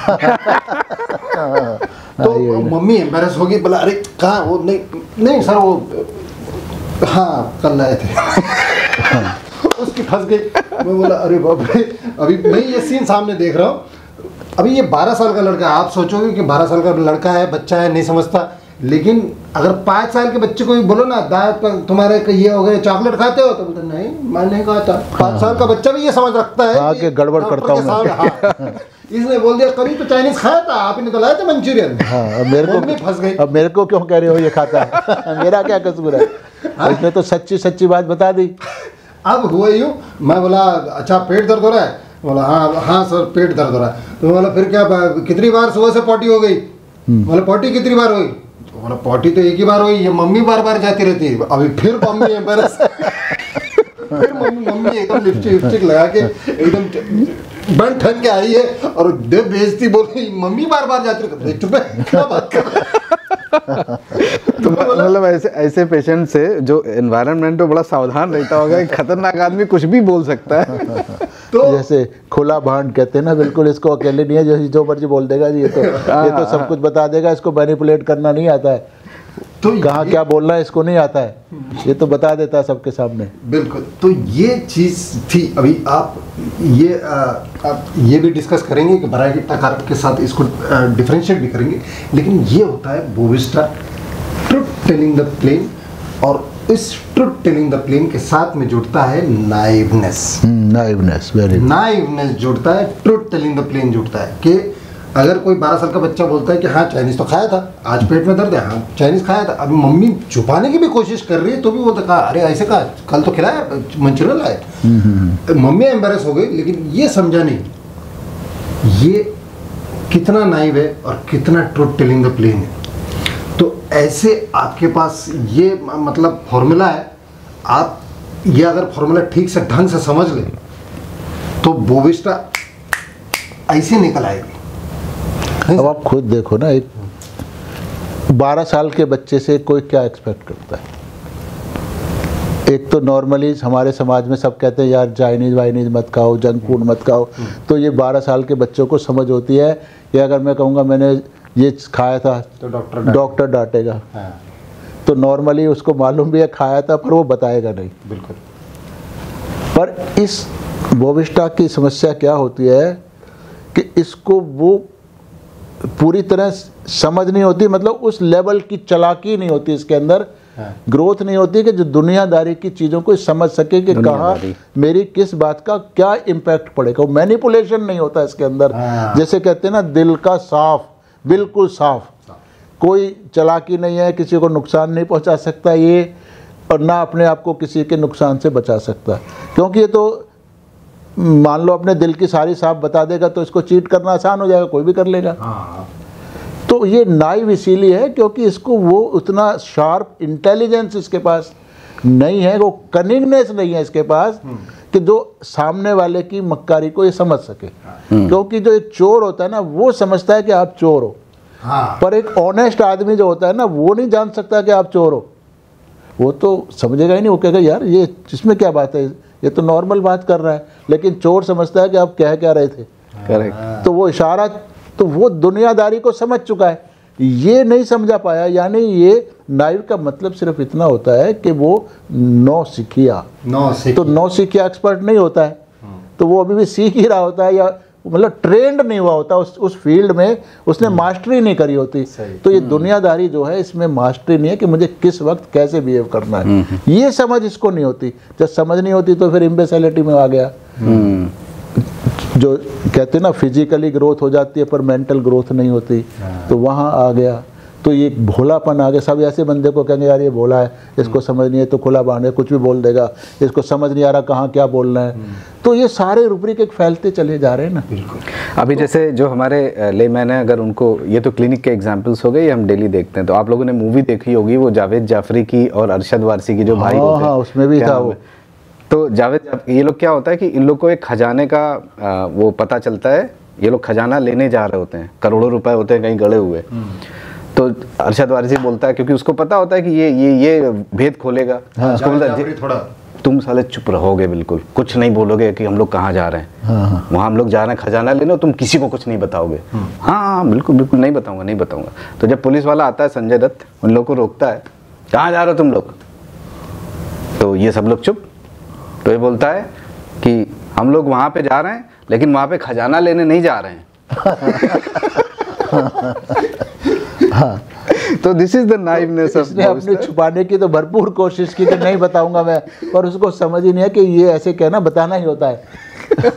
तो मम्मी एम्बेरस होगी, बोला अरे कहाँ, वो नहीं नहीं सर वो हाँ कल लाए थे। उसकी फंस गई। मैं बोला अरे बाप रे, अभी मैं ये सीन सामने देख रहा हूँ। अभी ये बारह साल का लड़का है, आप सोचोगे कि बारह साल का लड़का है, बच्चा है, नहीं समझता, लेकिन अगर पाँच साल के बच्चे को भी बोलो ना दांत पर तुम्हारे का ये हो गए चॉकलेट खाते हो तो बोलते नहीं मैं नहीं खाता। पाँच साल का बच्चा भी ये समझ रखता है हाँ, कि गड़बड़ करता हूँ मैं। हाँ, इसने बोल दिया कभी तो चाइनीज खाया था आपने तो लाया था मंचूरियन। हाँ, अब मेरे को मम्मी फंस गई। अब मेरे को क्यों कह रहे हो ये खाता है मेरा क्या कसूर है? इसने तो सच्ची सच्ची बात बता दी। अब हुआ यूँ, मैं बोला अच्छा पेट दर्द हो रहा है? बोला हाँ हाँ सर पेट दर्द हो रहा है। तो बोला फिर क्या कितनी बार सुबह से पॉटी हो गई? बोला पॉटी कितनी बार हुई? तो बोला पॉटी तो एक ही बार हुई, ये मम्मी बार बार जाती रहती है। अभी फिर मम्मी एम्बेरस फिर मम्मी मम्मी एकदम लिपस्टिक लिपस्टिक लगा के एकदम बन ठन के आई है और दे बेइज्जती बोल रही मम्मी बार बार जाती रहती है। चुप है क्या बात कर रहा है? तो मतलब ऐसे ऐसे पेशेंट से जो एनवायरनमेंट में बड़ा सावधान रहता होगा कि खतरनाक आदमी कुछ भी बोल सकता है। तो जैसे खुला भांड कहते हैं ना, बिल्कुल इसको अकेले नहीं है जो जो मर्जी बोल देगा जी, ये तो ये तो सब कुछ बता देगा, इसको मैनिपुलेट करना नहीं आता है, तो कहाँ क्या बोलना है इसको नहीं आता है, ये तो बता देता है सबके सामने। बिल्कुल। तो ये चीज़ थी। अभी आप ये आ, आप ये भी डिस्कस करेंगे कि वैरायटी टकार के साथ इसको डिफरेंशिएट भी करेंगे, लेकिन ये होता है Bovista truth telling the plain, और इस ट्रुथ टेलिंग द प्लेन के साथ में जुड़ता है नाइवनेस। नाइवनेस, वेरी नाइवनेस जुड़ता है, ट्रुथ टेलिंग द प्लेन जुड़ता है कि अगर कोई बारह साल का बच्चा बोलता है कि हाँ चाइनीज़ तो खाया था, आज पेट में दर्द है, हाँ चाइनीज़ खाया था, अभी मम्मी छुपाने की भी कोशिश कर रही है तो भी वो कहा अरे ऐसे कहा कल तो खिलाया मंचूरियन लाए। मम्मी एम्बेरस हो गई, लेकिन ये समझा नहीं ये कितना नाइव है और कितना ट्रुथ टेलिंग द प्लेन है। तो ऐसे आपके पास ये मतलब फॉर्मूला है, आप ये अगर फॉर्मूला ठीक से ढंग से समझ लें तो बोविस्टा ऐसे निकल आएगी। अब आप खुद देखो ना, एक बारह साल के बच्चे से कोई क्या एक्सपेक्ट करता है? एक तो नॉर्मली हमारे समाज में सब कहते हैं यार चाइनीज़ वाइनीज़ मत खाओ, जंक फूड मत खाओ, तो ये बारह साल के बच्चों को समझ होती है कि अगर मैं कहूँगा मैंने ये खाया था तो डॉक्टर डॉक्टर डांटेगा। हाँ। तो नॉर्मली उसको मालूम भी है खाया था, पर वो बताएगा नहीं। बिल्कुल। पर इस बोविस्टा की समस्या क्या होती है कि इसको वो पूरी तरह समझ नहीं होती, मतलब उस लेवल की चालाकी नहीं होती इसके अंदर, हाँ। ग्रोथ नहीं होती कि जो दुनियादारी की चीज़ों को समझ सके कि कहाँ मेरी किस बात का क्या इम्पैक्ट पड़ेगा। वो मैनिपुलेशन नहीं होता इसके अंदर, हाँ। जैसे कहते हैं ना दिल का साफ, बिल्कुल साफ, कोई चालाकी नहीं है, किसी को नुकसान नहीं पहुंचा सकता ये, और ना अपने आप को किसी के नुकसान से बचा सकता, क्योंकि ये तो मान लो अपने दिल की सारी साफ बता देगा तो इसको चीट करना आसान हो जाएगा, कोई भी कर लेगा। हाँ। तो ये नाइव इसीलिए है क्योंकि इसको वो उतना शार्प इंटेलिजेंस इसके पास नहीं है, वो कनिंगनेस नहीं है इसके पास कि जो सामने वाले की मक्कारी को ये समझ सके। क्योंकि जो एक चोर होता है ना वो समझता है कि आप चोर हो, हाँ। पर एक ऑनेस्ट आदमी जो होता है ना वो नहीं जान सकता कि आप चोर हो, वो तो समझेगा ही नहीं, वो कहेगा यार ये इसमें क्या बात है, ये तो नॉर्मल बात कर रहा है, लेकिन चोर समझता है कि आप कह क्या रहे थे। करेक्ट। तो वो इशारा, तो वो दुनियादारी को समझ चुका है, ये नहीं समझा पाया। यानी ये नाइव का मतलब सिर्फ इतना होता है कि वो नौसिखिया नौसिखिया तो नौसिखिया एक्सपर्ट नहीं होता है, तो वो अभी भी सीख ही रहा होता है, या मतलब ट्रेंड नहीं हुआ होता उस उस फील्ड में, उसने मास्टरी नहीं करी होती। तो ये दुनियादारी जो है इसमें मास्टरी नहीं है कि मुझे किस वक्त कैसे बिहेव करना है, ये समझ इसको नहीं होती। जब समझ नहीं होती तो फिर इम्बेसिलिटी में आ गया, जो कहते हैं ना फिजिकली ग्रोथ हो जाती है पर मेंटल ग्रोथ नहीं होती, तो वहाँ आ गया। तो ये भोलापन आ गया। सब ऐसे बंदे को कहेंगे यार ये भोला है, इसको समझ नहीं है तो खुला बांध है, कुछ भी बोल देगा, इसको समझ नहीं आ रहा कहाँ क्या बोलना है। तो ये सारे रूब्रिक एक फैलते चले जा रहे हैं ना। बिल्कुल। अभी तो, जैसे जो हमारे लेमैन है, अगर उनको, ये तो क्लिनिक के एग्जांपल्स हो गए, ये हम डेली देखते हैं, तो आप लोगों ने मूवी देखी होगी वो जावेद जाफरी की और अरशद वारसी की, जो भाई होते हैं, हाँ, उसमें भी था वो। तो जावेद, ये लोग क्या होता है कि इन लोग को एक खजाने का आ, वो पता चलता है, ये लोग खजाना लेने जा रहे होते हैं, करोड़ों रुपए होते हैं कहीं गड़े हुए। तो अरशद वारसी बोलता है, क्योंकि उसको पता होता है कि ये ये ये भेद खोलेगा, हाँ, उसको बोलता है थोड़ा तुम साले चुप रहोगे, बिल्कुल कुछ नहीं बोलोगे कि हम लोग कहाँ जा रहे हैं, हाँ, हाँ। वहाँ हम लोग जा रहे हैं खजाना लेने, तुम किसी को कुछ नहीं बताओगे। हाँ हाँ बिल्कुल बिल्कुल नहीं बताऊंगा नहीं बताऊंगा। तो जब पुलिस वाला आता है संजय दत्त, उन लोग को रोकता है, कहाँ जा रहे हो तुम लोग? तो ये सब लोग चुप। तो ये बोलता है कि हम लोग वहाँ पे जा रहे हैं, लेकिन वहाँ पे खजाना लेने नहीं जा रहे हैं। हाँ, तो this is the naiveness of इसने अपने छुपाने की तो भरपूर कोशिश की कि नहीं बताऊंगा मैं, पर उसको समझ ही नहीं है कि ये ऐसे कहना बताना ही होता है।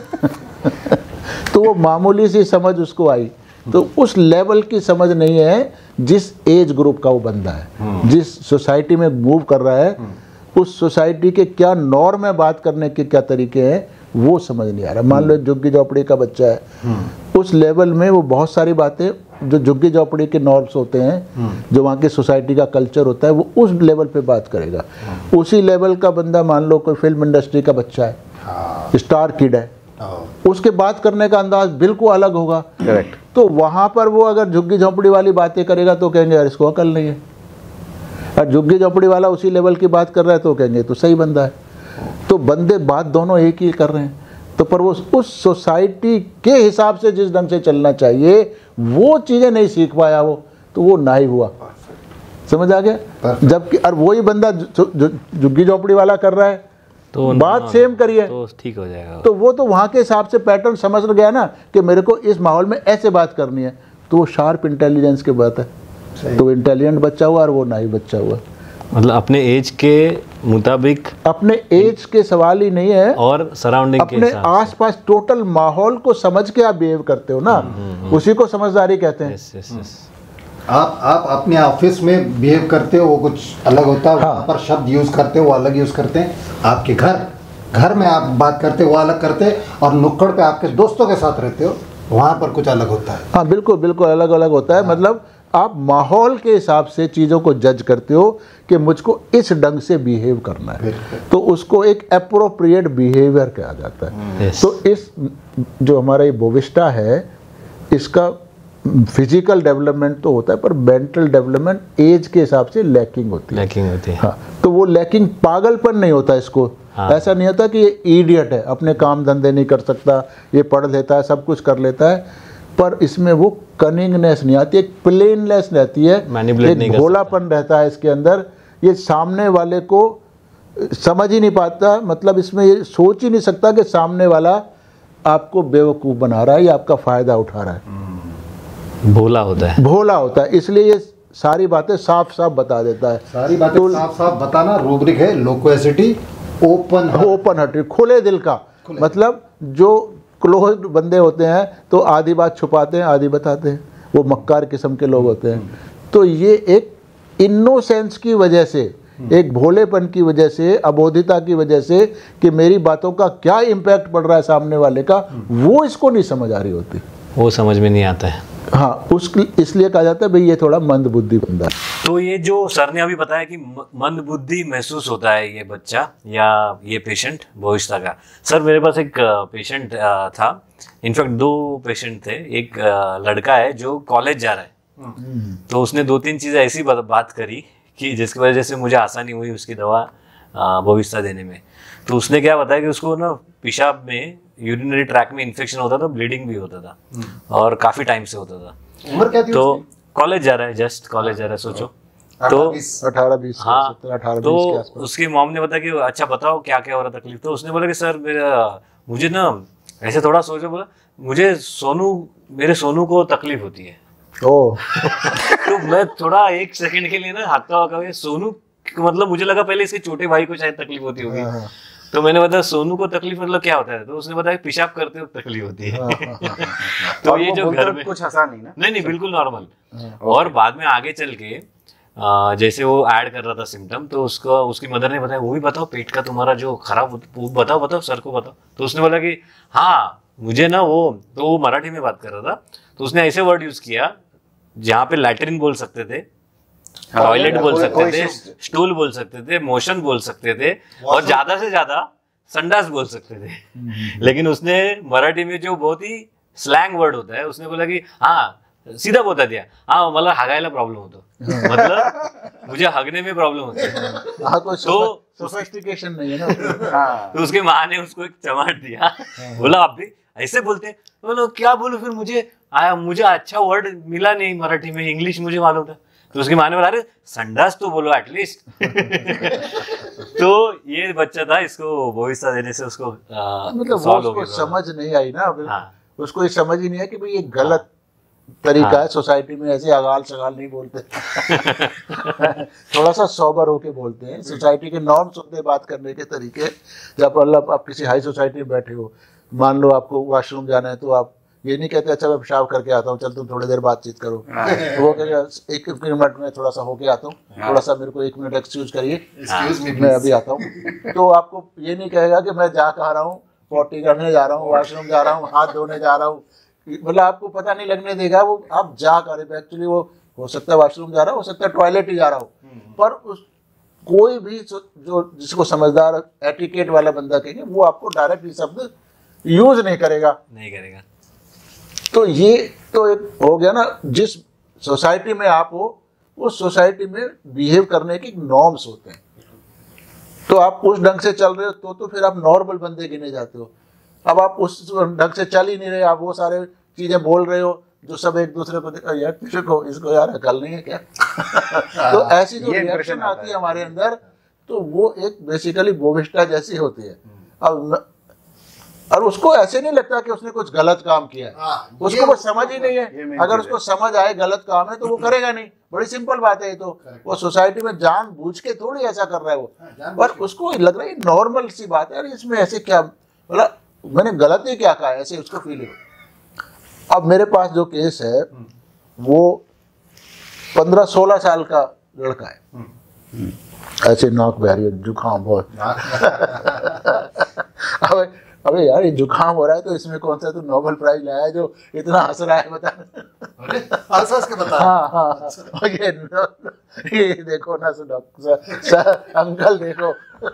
तो वो मामूली सी समझ उसको आई, तो उस लेवल की समझ नहीं है जिस एज ग्रुप का वो बंदा है, जिस सोसाइटी में मूव कर रहा है, उस सोसाइटी के क्या नॉर्म है, बात करने के क्या तरीके हैं, वो समझ नहीं आ रहा। मान लो झुग्गी झोपड़ी का बच्चा है, उस लेवल में वो बहुत सारी बातें जो झुग्गी झोपड़ी के नॉर्म्स होते हैं, जो वहाँ की सोसाइटी का कल्चर होता है, वो उस लेवल पे बात करेगा। उसी लेवल का बंदा मान लो कोई फिल्म इंडस्ट्री का बच्चा है, स्टार किड है, उसके बात करने का अंदाज बिल्कुल अलग होगा। करेक्ट। तो वहाँ पर वो अगर झुग्गी झोपड़ी वाली बातें करेगा तो कहेंगे यार इसको अकल नहीं है, और झुग्गी झोपड़ी वाला उसी लेवल की बात कर रहा है तो कहेंगे तो सही बंदा है। तो बंदे बात दोनों एक ही कर रहे हैं, तो पर वो उस सोसाइटी के हिसाब से जिस ढंग से चलना चाहिए वो चीज़ें नहीं सीख पाया, वो तो वो ना ही हुआ। समझ आ गया? जबकि और वही बंदा झुग्गी झोपड़ी वाला कर रहा है तो बात सेम करिए तो ठीक हो जाएगा। तो वो तो वहाँ के हिसाब से पैटर्न समझ गया ना कि मेरे को इस माहौल में ऐसे बात करनी है, तो वो शार्प इंटेलिजेंस की बात है। तो इंटेलिजेंट बच्चा हुआ और वो ना ही बच्चा हुआ। मतलब अपने एज के मुताबिक, अपने एज के सवाल ही नहीं है, और सराउंडिंग के अपने आसपास टोटल माहौल को समझ के आप बिहेव करते हो ना, उसी को समझदारी कहते हैं। Yes yes yes. आप आप अपने ऑफिस में बिहेव करते हो वो कुछ अलग होता है, हाँ। वहाँ पर शब्द यूज करते हो वो अलग यूज करते हैं। आपके घर घर में आप बात करते हो वो अलग करते हैं, और नुक्कड़ पे आपके दोस्तों के साथ रहते हो वहाँ पर कुछ अलग होता है। हाँ बिल्कुल बिल्कुल अलग अलग होता है। मतलब आप माहौल के हिसाब से चीज़ों को जज करते हो कि मुझको इस ढंग से बिहेव करना है, तो उसको एक एप्रोप्रिएट बिहेवियर कहा जाता है। Yes. तो इस जो हमारा ये बोविस्टा है, इसका फिजिकल डेवलपमेंट तो होता है पर मेंटल डेवलपमेंट एज के हिसाब से लैकिंग होती है। लैकिंग होती है। हाँ, तो वो लैकिंग पागलपन नहीं होता इसको। हाँ। ऐसा नहीं होता कि ये इडियट है, अपने काम धंधे नहीं कर सकता, ये पढ़ लेता है, सब कुछ कर लेता है, पर इसमें वो कनिंगनेस नहीं आती, एक प्लेननेस रहती है, Manipulate नहीं एक कर भोलापन रहता है इसके अंदर। ये सामने वाले को समझ ही नहीं पाता, मतलब इसमें ये सोच ही नहीं सकता कि सामने वाला आपको बेवकूफ़ बना रहा है या आपका फ़ायदा उठा रहा है। भोला होता है, भोला होता है, इसलिए ये सारी बातें साफ साफ बता देता है। सारी बातें तो साफ साफ बताना रूब्रिक है लोक्वेसिटी, ओपन ओपन हार्टेड, खुले दिल का। मतलब जो क्लोज बंदे होते हैं तो आधी बात छुपाते हैं, आधी बताते हैं, वो मक्कार किस्म के लोग होते हैं। तो ये एक इनोसेंस की वजह से, एक भोलेपन की वजह से, अबोधिता की वजह से कि मेरी बातों का क्या इम्पैक्ट पड़ रहा है सामने वाले का, वो इसको नहीं समझ आ रही होती, वो समझ में नहीं आता है। हाँ, उस इसलिए कहा जाता है भाई ये थोड़ा मंद बुद्धि बंदा है। तो ये जो सर ने अभी बताया कि मंद बुद्धि महसूस होता है ये बच्चा या ये पेशेंट भविष्य का। सर मेरे पास एक पेशेंट था, इनफैक्ट दो पेशेंट थे। एक लड़का है जो कॉलेज जा रहा है, तो उसने दो तीन चीज़ें ऐसी बात करी कि जिसकी वजह से मुझे आसानी हुई उसकी दवा भविष्य देने में। तो उसने क्या बताया कि उसको ना पेशाब में, यूरिनरी ट्रैक में इन्फेक्शन होता था, ब्लीडिंग भी होता था और काफी टाइम से होता था। उम्र क्या थी? तो कॉलेज जा रहा है, जस्ट कॉलेज जा रहा है, सोचो। तो अठारह बीस, हाँ, अठारह तो बीस के आसपास। उसकी मॉम ने बताया कि अच्छा बताओ क्या क्या हो रहा तकलीफ। तो उसने बोला कि सर मेरा, मुझे ना ऐसे थोड़ा सोचो, बोला मुझे सोनू, मेरे सोनू को तकलीफ होती है। ओ तो मैं थोड़ा एक सेकंड के लिए ना हक्का हक्का, सोनू मतलब मुझे लगा पहले इसके छोटे भाई को शायद तकलीफ होती होगी। तो मैंने बताया सोनू को तकलीफ मतलब क्या होता है, तो उसने बताया पेशाब करते हुए तकलीफ होती है। तो ये जो घर में कुछ आसान नहीं ना, नहीं नहीं बिल्कुल नॉर्मल। और बाद में आगे चल के आ, जैसे वो ऐड कर रहा था सिम्टम, तो उसको उसकी मदर ने बताया वो भी बताओ पेट का तुम्हारा जो खराब, वो बताओ बताओ सर को बताओ। तो उसने बोला कि हाँ मुझे ना वो, तो वो मराठी में बात कर रहा था, तो उसने ऐसे वर्ड यूज किया जहाँ पे लैट्रिन बोल सकते थे, टॉयलेट बोल सकते थे, स्टूल बोल सकते थे, मोशन बोल सकते थे, और ज्यादा से ज्यादा संडास बोल सकते थे। लेकिन उसने मराठी में जो बहुत ही स्लैंग वर्ड होता है, उसने बोला कि हाँ सीधा बता दिया, हाँ मतलब हगायला प्रॉब्लम होता, मतलब मुझे हगने में प्रॉब्लम होती है। तो सोफिस्टिकेशन नहीं है ना। तो उसकी माँ ने उसको एक चमाट दिया, बोला आप भी ऐसे बोलते हैं। बोलो क्या बोलूं फिर, मुझे आया, मुझे अच्छा वर्ड मिला नहीं मराठी में, इंग्लिश मुझे मालूम था। तो उसकी माँ ने बोला अरे संडास तो बोलो एटलीस्ट। तो ये बच्चा था, इसको भविष्य देने से उसको मतलब वो उसको समझ नहीं आई ना। हाँ। उसको ये समझ ही नहीं है कि भाई ये गलत तरीका हाँ। है सोसाइटी में, ऐसे अगाल सगाल नहीं बोलते थोड़ा सा सोबर होके बोलते हैं। सोसाइटी के नॉर्म्स होते हैं बात करने के तरीके। जब मतलब आप किसी हाई सोसाइटी में बैठे हो, मान लो आपको वॉशरूम जाना है, तो आप ये नहीं कहते अच्छा मैं पेशाब करके आता हूँ, चल तुम थोड़ी देर बातचीत करो। तो वो कहेगा एक मिनट में थोड़ा सा होके आता हूँ, थोड़ा सा मेरे को एक मिनट एक्सक्यूज करिए, मैं अभी आता हूँ। तो आपको ये नहीं कहेगा कि मैं जा कहाँ रहा हूँ, पॉटी करने जा रहा हूँ, वॉशरूम जा रहा हूँ, हाथ धोने जा रहा हूँ, मतलब आपको पता नहीं लगने देगा वो आप जा कर रहे। एक्चुअली वो हो सकता है वॉशरूम जा रहा हो सकता है टॉयलेट ही जा रहा हो, पर उस कोई भी जो जिसको समझदार एटिकेट वाला बंदा कहेंगे वो आपको डायरेक्ट ये शब्द यूज नहीं करेगा नहीं करेगा। तो ये तो एक हो गया ना, जिस सोसाइटी में आप हो उस सोसाइटी में बिहेव करने के नॉर्म्स होते हैं। तो आप उस ढंग से चल रहे हो तो तो फिर आप नॉर्मल बंदे गिने जाते हो। अब आप उस ढंग से चल ही नहीं रहे, आप वो सारे चीजें बोल रहे हो जो सब एक दूसरे को देखा यार किसी को इसको यार अकल नहीं है क्या तो ऐसी जो रिएक्शन आती है हमारे अंदर, तो वो एक बेसिकली बोविष्टा जैसी होती है। अब और उसको ऐसे नहीं लगता कि उसने कुछ गलत काम किया है, हाँ, उसको वो समझ ही नहीं है। अगर उसको समझ आए गलत काम है तो वो करेगा नहीं, बड़ी सिंपल बात है ये। तो वो सोसाइटी में जान बूझ के थोड़ी ऐसा कर रहा है वो, पर उसको लग रहा है नॉर्मल सी बात है, अरे इसमें ऐसे क्या, मतलब मैंने गलत ही क्या कहा, ऐसे उसको फील हो। अब मेरे पास जो केस है वो पंद्रह सोलह साल का लड़का है, ऐसे नाक बहरी जुकाम बहुत अब अबे यार ये जुकाम हो रहा है तो इसमें कौन सा तो नोबेल प्राइज लाया है जो इतना हंस रहा है, बता हंस के बता। हाँ हाँ ये ये देखो ना डॉक्टर अंकल देखो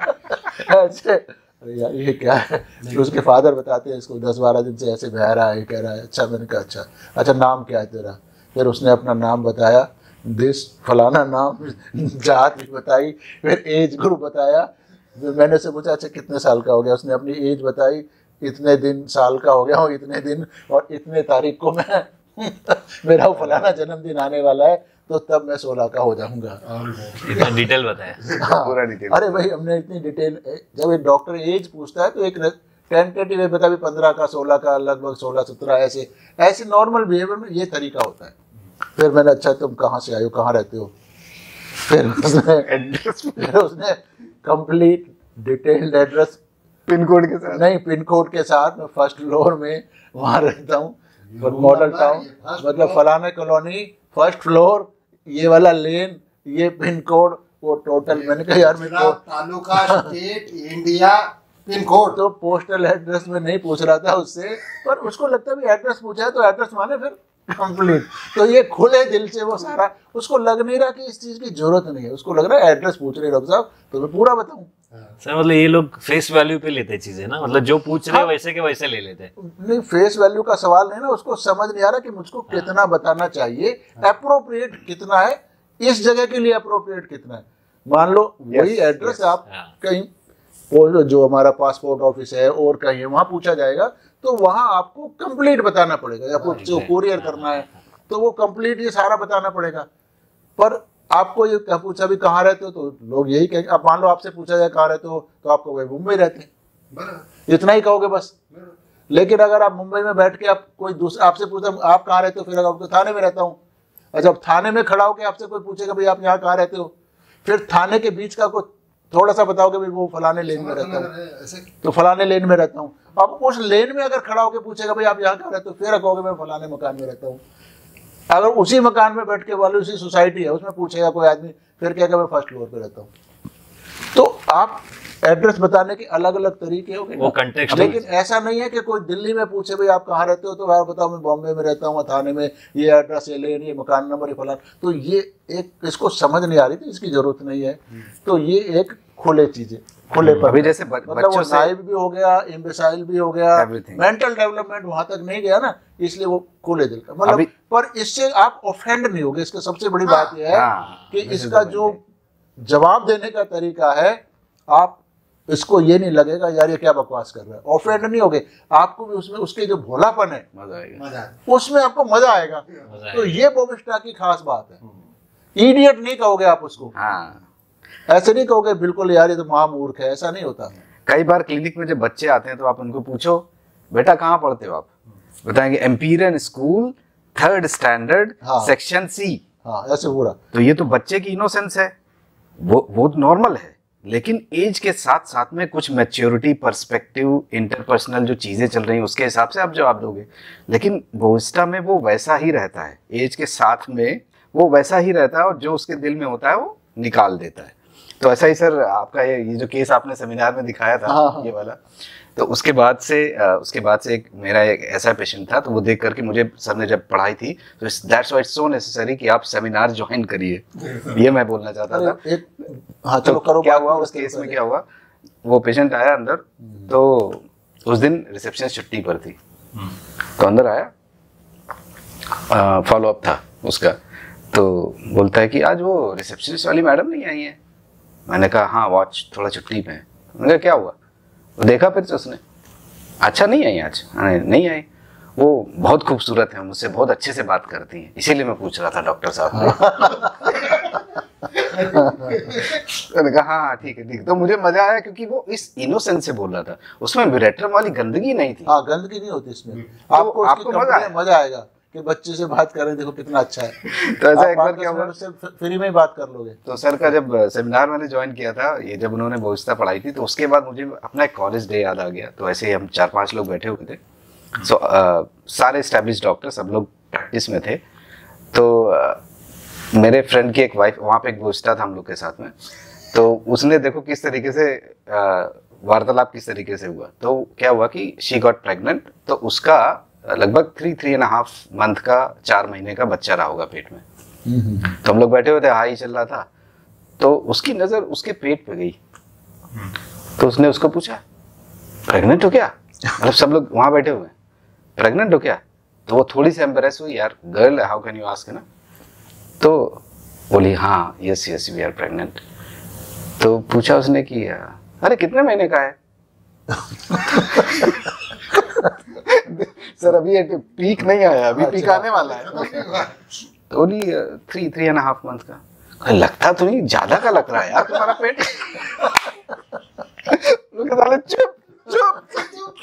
ऐसे, अरे यार ये क्या है। तो उसके फादर बताते हैं इसको दस बारह दिन से ऐसे बह रहा है, कह रहा है अच्छा। मैंने कहा अच्छा अच्छा नाम क्या है तेरा? फिर उसने अपना नाम बताया, देश फलाना नाम, जात भी बताई, फिर एज ग्रुप बताया। मैंने उससे पूछा अच्छा कितने साल का हो गया? उसने अपनी एज बताई, इतने दिन साल का हो गया हूँ, इतने दिन और इतने तारीख को मैं मेरा फलाना जन्मदिन आने वाला है, तो तब मैं सोलह का हो जाऊंगा। इतना डिटेल बताया। हाँ, पूरा डिटेल। अरे भाई हमने इतनी डिटेल, जब एक डॉक्टर एज पूछता है तो एक टेंटेटिव बता भी पंद्रह का, सोलह का, लगभग सोलह सत्रह, ऐसे ऐसे नॉर्मल बिहेवियर में ये तरीका होता है। फिर मैंने अच्छा तुम कहाँ से आए हो, कहाँ रहते हो? फिर उसने फिर उसने complete detailed address pin code के साथ, नहीं पिन कोड के साथ, मैं फर्स्ट फ्लोर में वहाँ रहता हूँ, मॉडल टाउन, मतलब फलाना कॉलोनी, फर्स्ट फ्लोर, ये वाला लेन, ये पिन कोड, वो टोटल। मैंने कहा यार मेरे को taluka, state, India, pin code. तो पोस्टल एड्रेस में नहीं पूछ रहा था उससे, पर उसको लगता है एड्रेस पूछा है तो एड्रेस माने फिर कंप्लीट। तो ये खुले दिल से वो सारा, उसको लग नहीं रहा कि इस चीज की जरूरत नहीं है, उसको लग रहा है एड्रेस पूछ रहे डॉक्टर साहब तो मैं पूरा बताऊं। सर मतलब ये लोग फेस वैल्यू पे लेते चीजें ना, मतलब जो पूछ रहे हैं वैसे के वैसे ले लेते हैं। नहीं फेस वैल्यू का सवाल नहीं ना, उसको समझ नहीं आ रहा कि मुझको कितना बताना चाहिए, अप्रोप्रिएट कितना है, इस जगह के लिए अप्रोप्रिएट कितना है। मान लो वही एड्रेस आप कहीं जो हमारा पासपोर्ट ऑफिस है और कहीं वहां पूछा जाएगा तो वहां आपको कंप्लीट बताना पड़ेगा, या कुछ जो कुरियर करना है तो वो कंप्लीट ये सारा बताना पड़ेगा। पर आपको ये क्या पूछा भी कहाँ रहते हो, तो लोग यही कहेंगे। अब मान लो आपसे पूछा जाए कहाँ रहते हो तो आपको वही मुंबई रहते हैं, इतना ही कहोगे बस। लेकिन अगर आप मुंबई में बैठ के आप कोई दूसरा आपसे पूछा आप कहाँ रहते हो, फिर अगर आपको थाने में रहता हूँ, अच्छा अब थाने में खड़ा होकर आपसे कोई पूछेगा भाई आप यहाँ कहाँ रहते हो, फिर थाने के बीच का कोई थोड़ा सा बताओगे भाई वो फलाने लेन में रहता हूँ, तो फलाने लेन में रहता हूँ। आप उस लेन में अगर खड़ा होकर पूछेगा भाई आप यहाँ कहाँ रहते हो, फिर कहोगे मैं फलाने मकान में रहता हूँ। अगर उसी मकान में बैठ के वाले उसी सोसाइटी है उसमें पूछेगा कोई आदमी, फिर कहेगा मैं फर्स्ट फ्लोर पे रहता हूँ। तो आप एड्रेस बताने के अलग अलग तरीके हो गए, वो कंटेक्स्ट। लेकिन ऐसा नहीं है कि कोई दिल्ली में पूछे भाई आप कहाँ रहते हो तो आप बताओ मैं बॉम्बे में रहता हूँ, थाने में, ये एड्रेस ये लेन, ये मकान नंबर, ये फलान। तो ये एक इसको समझ नहीं आ रही थी, इसकी जरूरत नहीं है। तो ये एक खुले चीजें, खुले पर अभी जैसे ब- मतलब वो बच्चों से नाइव भी हो गया, इम्बेसाइल भी हो गया, Everything. मेंटल डेवलपमेंट वहां तक नहीं गया ना, इसलिए वो खुले दिल का मतलब। अभी- पर इससे आप ऑफेंड नहीं होगे, इसका सबसे बड़ी बात यह है हाँ, कि this is इसका the जो point. जवाब देने का तरीका है, आप इसको ये नहीं लगेगा यार ये क्या बकवास कर रहा है, ऑफेंड नहीं होगे। आपको भी उसमें उसके जो भोलापन है मजा आएगा। मजा उसमें आपको मजा आएगा। तो ये बोबिस्टा की खास बात है। इडियट नहीं कहोगे आप उसको, हाँ, ऐसे नहीं कहोगे बिल्कुल यार ये तो महामूर्ख है, ऐसा नहीं होता। कई बार क्लिनिक में जब बच्चे आते हैं तो आप उनको पूछो बेटा कहाँ पढ़ते हो आप, बताएंगे एम्पीरियन स्कूल थर्ड स्टैंडर्ड हाँ। Section C. हाँ ऐसे पूरा। तो ये तो बच्चे की इनोसेंस है, वो वो नॉर्मल है, लेकिन एज के साथ साथ में कुछ मैच्योरिटी, पर्सपेक्टिव, इंटरपर्सनल जो चीजें चल रही हैं उसके हिसाब से आप जवाब दोगे। लेकिन बोस्टा में वो वैसा ही रहता है, एज के साथ में वो वैसा ही रहता है, और जो उसके दिल में होता है वो निकाल देता है। तो ऐसा ही सर आपका ये ये जो केस आपने सेमिनार में दिखाया था, हाँ, हाँ। ये वाला, तो उसके बाद से उसके बाद से एक मेरा एक ऐसा पेशेंट था, तो वो देख करके मुझे सर ने जब पढ़ाई थी, तो that's why it's so necessary कि आप सेमिनार ज्वाइन करिए, ये मैं बोलना चाहता था। एक हाँ तो चलो करो। क्या हुआ उस केस में, क्या हुआ, वो पेशेंट आया अंदर, तो उस दिन रिसेप्शन छुट्टी पर थी, तो अंदर आया, फॉलो अप था उसका, तो बोलता है कि आज वो रिसेप्शनिस्ट वाली मैडम नहीं आई है। मैंने कहा हाँ वॉच थोड़ा छुट्टी पे है। मैंने कहा क्या हुआ, वो देखा फिर से उसने, अच्छा नहीं आई आज, नहीं आई, वो बहुत खूबसूरत है, मुझसे बहुत अच्छे से बात करती हैं, इसीलिए मैं पूछ रहा था डॉक्टर साहब। मैंने कहा हाँ ठीक है ठीक। तो मुझे मजा आया क्योंकि वो इस इनोसेंस से बोल रहा था, उसमें विरेट्रम वाली गंदगी नहीं थी। हाँ गंदगी नहीं होती इसमें, तो आपको आपको उसकी मजा कंपनी आया। में मजा आएगा कि बच्चे से बात कर रहे हैं, देखो कितना अच्छा है। तो ऐसा आप एक बार पाँच क्या दस हुआ, मिनट से फ्री में ही बात कर लोगे। तो सर का जब सेमिनार मैंने ज्वाइन किया था, ये जब उन्होंने बोस्टा पढ़ाई थी, तो उसके बाद मुझे अपना एक कॉलेज डे याद आ गया। तो ऐसे ही हम चार पांच लोग बैठे हुए थे, सो so, uh, सारे एस्टेब्लिश डॉक्टर सब लोग प्रैक्टिस में थे। तो uh, मेरे फ्रेंड की एक वाइफ, वहाँ पे एक बोस्टा था हम लोग के साथ में, तो उसने देखो किस तरीके से uh, वार्तालाप किस तरीके से हुआ। तो क्या हुआ कि शी गॉट प्रेग्नेंट, तो उसका लगभग three three and half month का, चार महीने का बच्चा रहा होगा पेट में। तो हम लोग बैठे हुए थे, हाई चल रहा था, तो उसकी नजर उसके पेट पे गई, तो उसने उसको पूछा प्रेग्नेंट हो क्या, मतलब सब लोग वहां बैठे हुए, प्रेग्नेंट हो क्या। तो वो थोड़ी सी एम्बेरेस हुई, यार girl how can you ask ना, तो बोली हाँ yes yes we are pregnant. तो पूछा उसने कि अरे कितने महीने का है। सर अभी पीक नहीं आया, अभी पीक आने वाला है। तो बोली three three and half month का। लगता तो नहीं, ज्यादा का लग रहा है यार तुम्हारा पेट। चुप चुप।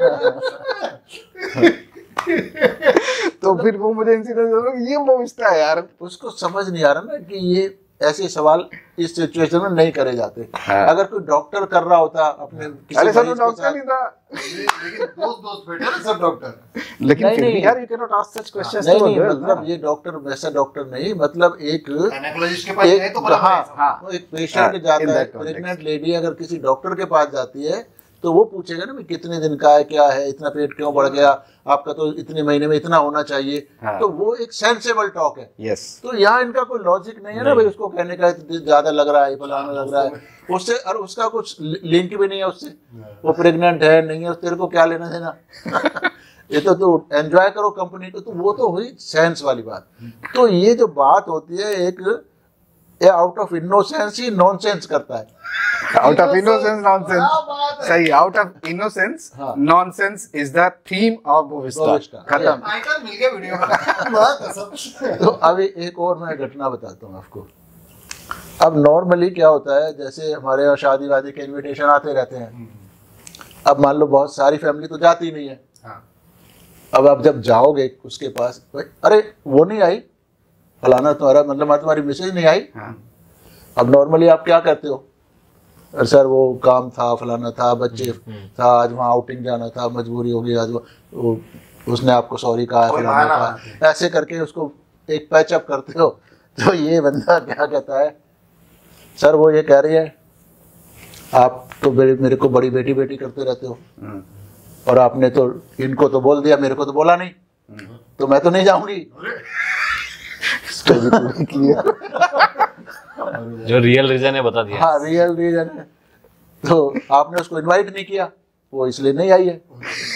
तो फिर वो मुझे इंसिडेंट, ये बोझता है यार, उसको समझ नहीं आ रहा ना कि ये ऐसे सवाल इस सिचुएशन में नहीं करे जाते। हाँ। अगर कोई डॉक्टर कर रहा होता अपने किसी अरे सर मरीज वो के डॉक्टर साथ- नहीं था, लेकिन दोस्त दोस्त बैठे ना सब डॉक्टर। लेकिन नहीं, फिर भी नहीं। यार you can not ask such questions नहीं टू अ नहीं गर्ल। मतलब ये डॉक्टर वैसा डॉक्टर नहीं, मतलब एक गायनेकोलॉजिस्ट के पास गए एक तो बराबर हाँ, है सब। हाँ, एक हाँ, पेशेंट in जाता है, that context. प्रेग्नेंट लेडी अगर किसी डॉक्टर के पास जाती है तो वो पूछेगा ना भी कितने दिन का है, क्या है, इतना पेट क्यों बढ़ गया आपका, तो इतने महीने में इतना होना चाहिए। हाँ। तो वो एक सेंसेबल टॉक है। यस, तो यहाँ इनका कोई लॉजिक नहीं है ना भाई, उसको कहने का ज्यादा लग रहा है, फलाना लग रहा है, उससे और उसका कुछ लिंक भी नहीं है उससे, वो प्रेग्नेंट है नहीं है, तेरे को क्या लेना देना। ये तो तू एंजॉय करो कंपनी को, तो वो तो हुई सेंस वाली बात। तो ये जो बात होती है एक आउट ऑफ इनोसेंस ही नॉनसेंस करता है। आउट ऑफ इनोसेंस क्या नॉनसेंस, बात है। सही, आउट ऑफ इनोसेंस हाँ। Nonsense is the theme of Bovista. Bovista. खत्म। आइकन मिल गया वीडियो का। बात है सब। तो अभी एक और मैं घटना बताता हूँ आपको। अब नॉर्मली क्या होता है, जैसे हमारे यहाँ शादी वादी के इनविटेशन आते रहते हैं। अब मान लो बहुत सारी फैमिली तो जाती नहीं है। हाँ। अब आप जब जाओगे उसके पास, भाई अरे वो नहीं आई, फलाना तुम्हारा मतलब तुम्हारी मिसेज नहीं आई। हाँ। अब नॉर्मली आप क्या करते हो, अरे सर वो काम था, फलाना था, बच्चे था, आज वहाँ आउटिंग जाना था, मजबूरी हो गई आज, वो, वो उसने आपको सॉरी कहा, कोई फलाना बहाना था, ऐसे करके उसको एक पैचअप करते हो। तो ये बंदा क्या कहता है, सर वो ये कह रही है आप तो मेरे मेरे को बड़ी बेटी बेटी करते रहते हो, हम्म, और आपने तो इनको तो बोल दिया, मेरे को तो बोला नहीं, तो मैं तो नहीं जाऊंगी। स्टोरी पूरी क्लियर। जो रियल रीजन है बता दिया। हाँ रियल रीजन है। तो आपने उसको इनवाइट नहीं किया, वो इसलिए नहीं आई है।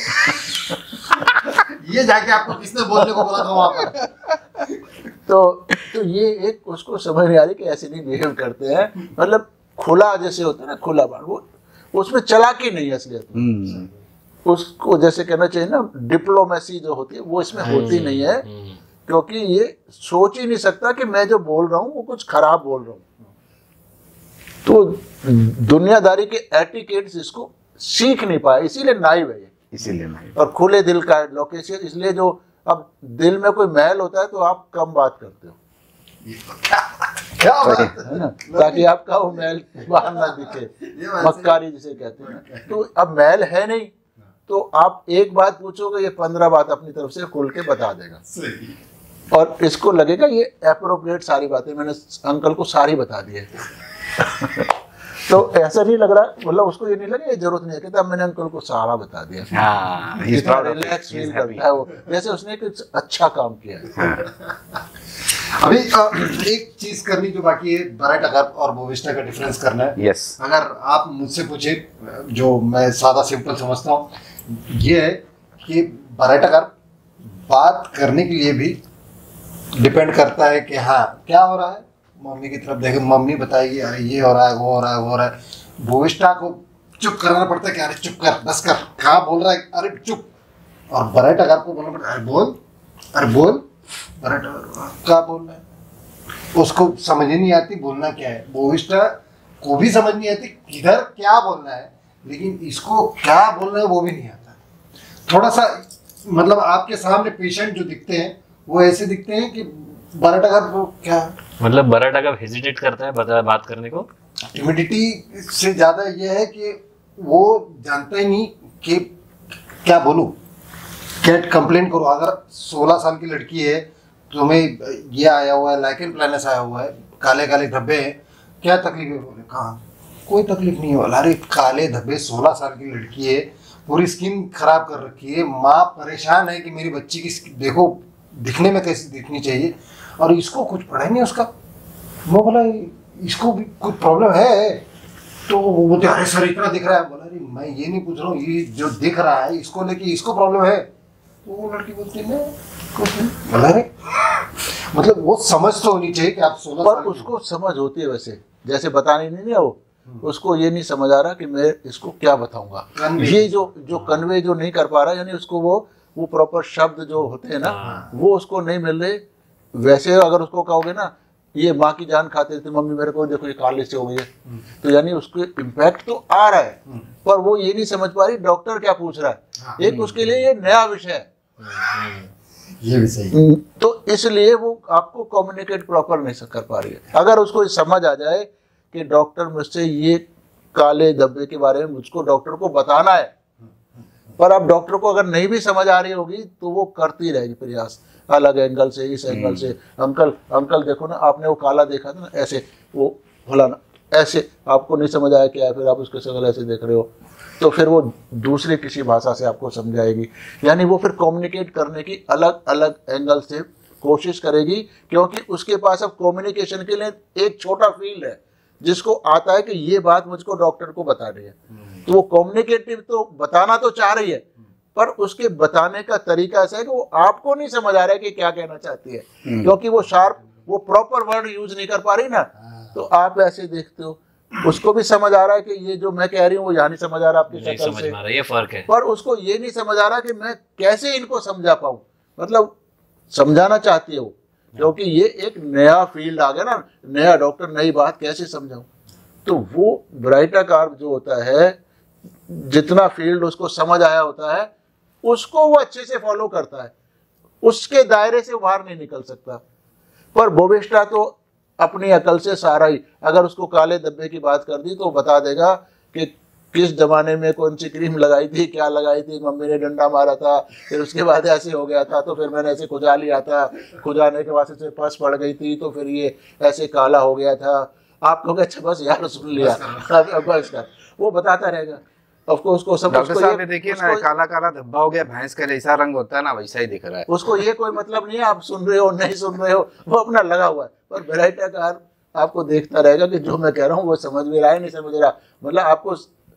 ये जाके आपको किसने बोलने को बोला था वहाँ पर? तो तो ये एक उसको समझ नहीं आ रही कि ऐसे नहीं बिहेव करते हैं, मतलब खुला जैसे होता है ना, खुला बात, वो उसमें चालाकी नहीं है असलियत में। हम्म, उसको जैसे कहना चाहिए ना, डिप्लोमेसी जो होती है वो इसमें होती नहीं है, क्योंकि ये सोच ही नहीं सकता कि मैं जो बोल रहा हूँ वो कुछ खराब बोल रहा हूँ। तो दुनियादारी के एटिकेट्स इसको सीख नहीं पाए, इसीलिए नाइव है ये, इसीलिए नहीं। और खुले दिल का है लोकेशन। इसलिए जो अब दिल में कोई मैल होता है तो आप कम बात करते हो, क्या बात है है ना, ताकि आपका वो मैल बाहर ना दिखे, मक्कारी जिसे कहते हैं। तो अब मैल है नहीं तो आप एक बात पूछोगे ये पंद्रह बात अपनी तरफ से खुल के बता देगा, सही। और इसको लगेगा ये एप्रोप्रिएट सारी बातें मैंने अंकल को सारी बता दी है। तो ऐसा नहीं लग रहा, मतलब उसको ये नहीं लगा, ये जरूरत नहीं है, कहता मैंने अंकल को सारा बता दिया। हाँ, he's कितना proud of it. Relax He's feel happy. करता है वो, जैसे उसने कुछ अच्छा काम किया है। अभी अ, एक चीज करनी जो बाकी है, बराइट अगर और बोविस्टा का डिफरेंस करना है। Yes. अगर आप मुझसे पूछे, जो मैं सादा सिंपल समझता हूँ, ये है कि बराइट अगर बात करने के लिए भी डिपेंड करता है कि हाँ क्या हो रहा है, मम्मी की तरफ देखे, मम्मी बताएगी अरे ये हो रहा है, वो हो रहा है, वो हो रहा है। बोविस्टा को चुप कराना पड़ता है कि अरे चुप कर, बस कर, क्या बोल रहा है, अरे चुप। और बराइट अगर को बोलना पड़ता है अरे बोल, अरे बोल, बराइट अगर क्या बोल रहा है, उसको समझ ही नहीं आती बोलना क्या है। बोविस्टा को भी समझ नहीं आती किधर क्या बोलना है, लेकिन इसको क्या बोलना है वो भी नहीं आता। थोड़ा सा मतलब आपके सामने पेशेंट जो दिखते हैं वो ऐसे दिखते हैं कि बराइट अगर वो क्या, मतलब बराटा का हेजिटेट करता है बता बात करने को। टिमिडिटी से ज्यादा ये है कि वो जानता ही नहीं कि क्या बोलूं, क्या कंप्लेंट करूं। अगर सोलह साल की लड़की है, तुम्हें ये आया हुआ है, लाइकेन प्लानस आया हुआ है, काले काले धब्बे हैं, क्या तकलीफ है, बोले कहाँ, कोई तकलीफ नहीं है। अरे काले धब्बे, सोलह साल की लड़की है, पूरी स्किन खराब कर रखी है, माँ परेशान है कि मेरी बच्ची की skin- देखो दिखने में कैसी दिखनी चाहिए, और इसको कुछ पड़ा ही नहीं उसका। वो बोला इसको भी कुछ प्रॉब्लम है, तो वो बोलते अरे सर इतना दिख रहा है। बोला अरे मैं ये नहीं पूछ रहा हूँ, ये जो दिख रहा है इसको लेके इसको प्रॉब्लम है। तो वो लड़की बोलती है कुछ नहीं। बोला अरे मतलब वो समझ तो होनी चाहिए कि आप सोलह पर साल की- उसको समझ होती है, वैसे जैसे बताने नहीं दिया वो, उसको ये नहीं समझ आ रहा कि मैं इसको क्या बताऊंगा। Convey। ये जो जो कन्वे जो नहीं कर पा रहा, यानी उसको वो वो प्रॉपर शब्द जो होते हैं ना, वो उसको नहीं मिल रहे। वैसे अगर उसको कहोगे ना ये माँ की जान खाते थे मम्मी मेरे को, देखो ये काले से हो गई है, तो यानी उसको इम्पैक्ट तो आ रहा है, पर वो ये नहीं समझ पा रही डॉक्टर क्या पूछ रहा है। एक उसके लिए ये नया विषय है, ये भी सही। तो इसलिए वो आपको कम्युनिकेट प्रॉपर नहीं कर पा रही है। अगर उसको समझ आ जाए कि डॉक्टर मुझसे ये काले धब्बे के बारे में मुझको डॉक्टर को बताना है, पर अब डॉक्टर को अगर नहीं भी समझ आ रही होगी तो वो करती रहेगी प्रयास, अलग एंगल से, इस एंगल से, अंकल अंकल देखो ना आपने वो काला देखा था ना ऐसे, वो फलाना ऐसे, आपको नहीं समझ आया क्या है, फिर आप उसके शक्ल ऐसे देख रहे हो, तो फिर वो दूसरी किसी भाषा से आपको समझाएगी। यानी वो फिर कम्युनिकेट करने की अलग अलग एंगल से कोशिश करेगी, क्योंकि उसके पास अब कम्युनिकेशन के लिए एक छोटा फील्ड है जिसको आता है कि ये बात मुझको डॉक्टर को बतानी है। तो वो कम्युनिकेटिव तो बताना तो चाह रही है, पर उसके बताने का तरीका ऐसा है कि वो आपको नहीं समझ आ रहा है कि क्या कहना चाहती है, क्योंकि वो शार्प वो प्रॉपर वर्ड यूज नहीं कर पा रही ना। तो आप ऐसे देखते हो, उसको भी समझ आ रहा है कि ये जो मैं कह रही हूँ वो यहाँ नहीं समझ आ रहा आपकी नहीं शक्ल समझ से, में आ रहा है, ये फर्क है। पर उसको ये नहीं समझ आ रहा कि मैं कैसे इनको समझा पाऊँ, मतलब समझाना चाहती है वो, क्योंकि ये एक नया फील्ड आ गया ना, नया डॉक्टर, नई बात कैसे समझाऊं। तो वो ब्राइटा कार्ब जो होता है, जितना फील्ड उसको समझ आया होता है उसको वो अच्छे से फॉलो करता है, उसके दायरे से बाहर नहीं निकल सकता। पर बोविस्टा तो अपनी अकल से सारा ही, अगर उसको काले धब्बे की बात कर दी तो बता देगा कि किस जमाने में कौन सी क्रीम लगाई थी, क्या लगाई थी, मम्मी ने डंडा मारा था, फिर उसके बाद ऐसे हो गया था, तो फिर मैंने ऐसे खुजा लिया था, खुजाने के बाद से पस पड़ गई थी, तो फिर ये ऐसे काला हो गया था। आप कहोगे अच्छा बस यार सुन लिया, अब बस कर, वो बताता रहेगा। ऑफ कोर्स उसको सब डॉक्टर उसको साहब ये- ने देखिए ना, उसको- काला काला धब्बा हो गया, भैंस का जैसा रंग होता है ना वैसा ही दिख रहा है। उसको ये कोई मतलब नहीं है आप सुन रहे हो नहीं सुन रहे हो, वो अपना लगा हुआ है। पर ब्राइटा कार आपको देखता रहेगा कि जो मैं कह रहा हूँ वो समझ भी रहा है नहीं समझ रहा, मतलब आपको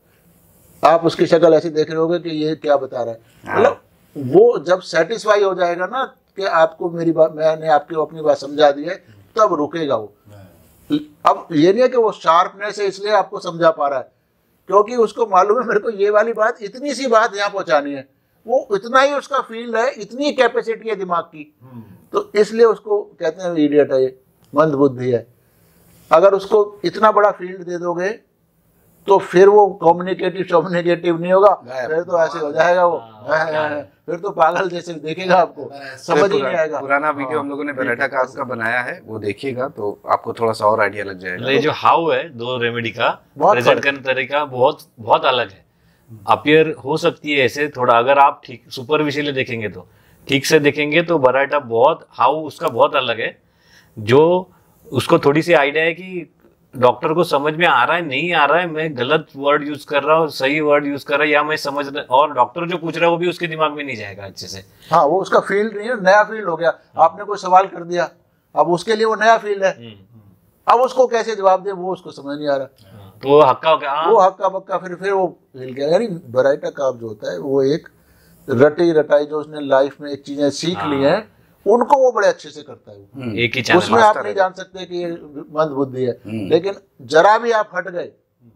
आप उसकी शक्ल ऐसी देख रहे होगे कि ये क्या बता रहा है। मतलब वो जब सेटिस्फाई हो जाएगा ना कि आपको मेरी बात, मैंने आपकी अपनी बात समझा दी है, तब रुकेगा वो। अब ये नहीं है कि वो शार्पनेस है इसलिए आपको समझा पा रहा है, क्योंकि उसको मालूम है मेरे को ये वाली बात, इतनी सी बात यहाँ पहुंचानी है, वो इतना ही उसका फील्ड है, इतनी कैपेसिटी है दिमाग की, तो इसलिए उसको कहते हैं इडियट है, ये मंद बुद्धि है। अगर उसको इतना बड़ा फील्ड दे दोगे तो फिर वो कम्युनिकेटिव कम्युनिकेटिव नहीं होगा, फिर तो ऐसे हो जाएगा वो, फिर तो पागल जैसे देखेगा, आपको समझ ही नहीं आएगा। पुराना वीडियो हम लोगों ने बराटा कार्ब का बनाया है, वो देखिएगा तो आपको थोड़ा सा और आइडिया लग जाएगा। ये जो हाउ है दो रेमेडी का प्रेजेंट करने का तरीका बहुत बहुत अलग है। अपीयर हो सकती है ऐसे थोड़ा, अगर आप ठीक सुपरफिशियली देखेंगे तो, ठीक से देखेंगे तो बराटा बहुत हाउ उसका बहुत अलग है। जो उसको थोड़ी सी आइडिया है कि डॉक्टर को समझ में आ रहा है नहीं आ रहा है, मैं गलत वर्ड यूज कर रहा हूँ सही वर्ड यूज कर रहा है, या मैं समझ रहा, और डॉक्टर जो पूछ रहा है वो भी उसके दिमाग में नहीं जाएगा अच्छे से। हाँ, वो उसका फील्ड नहीं है, नया फील्ड हो गया। आपने कोई सवाल कर दिया, अब उसके लिए वो नया फील्ड है, अब उसको कैसे जवाब दे वो उसको समझ नहीं आ रहा, तो वो हक्का हो गया, वो हक्का बक्का, फिर फिर वो हिल गया। यानी बराटा कार्ब जो होता है वो एक रटी रटाई जो उसने लाइफ में एक चीजें सीख ली हैं, उनको वो बड़े अच्छे से करता है। एक ही चैनल उसमें आप नहीं जान सकते कि ये मंद बुद्धि है, लेकिन जरा भी आप हट गए,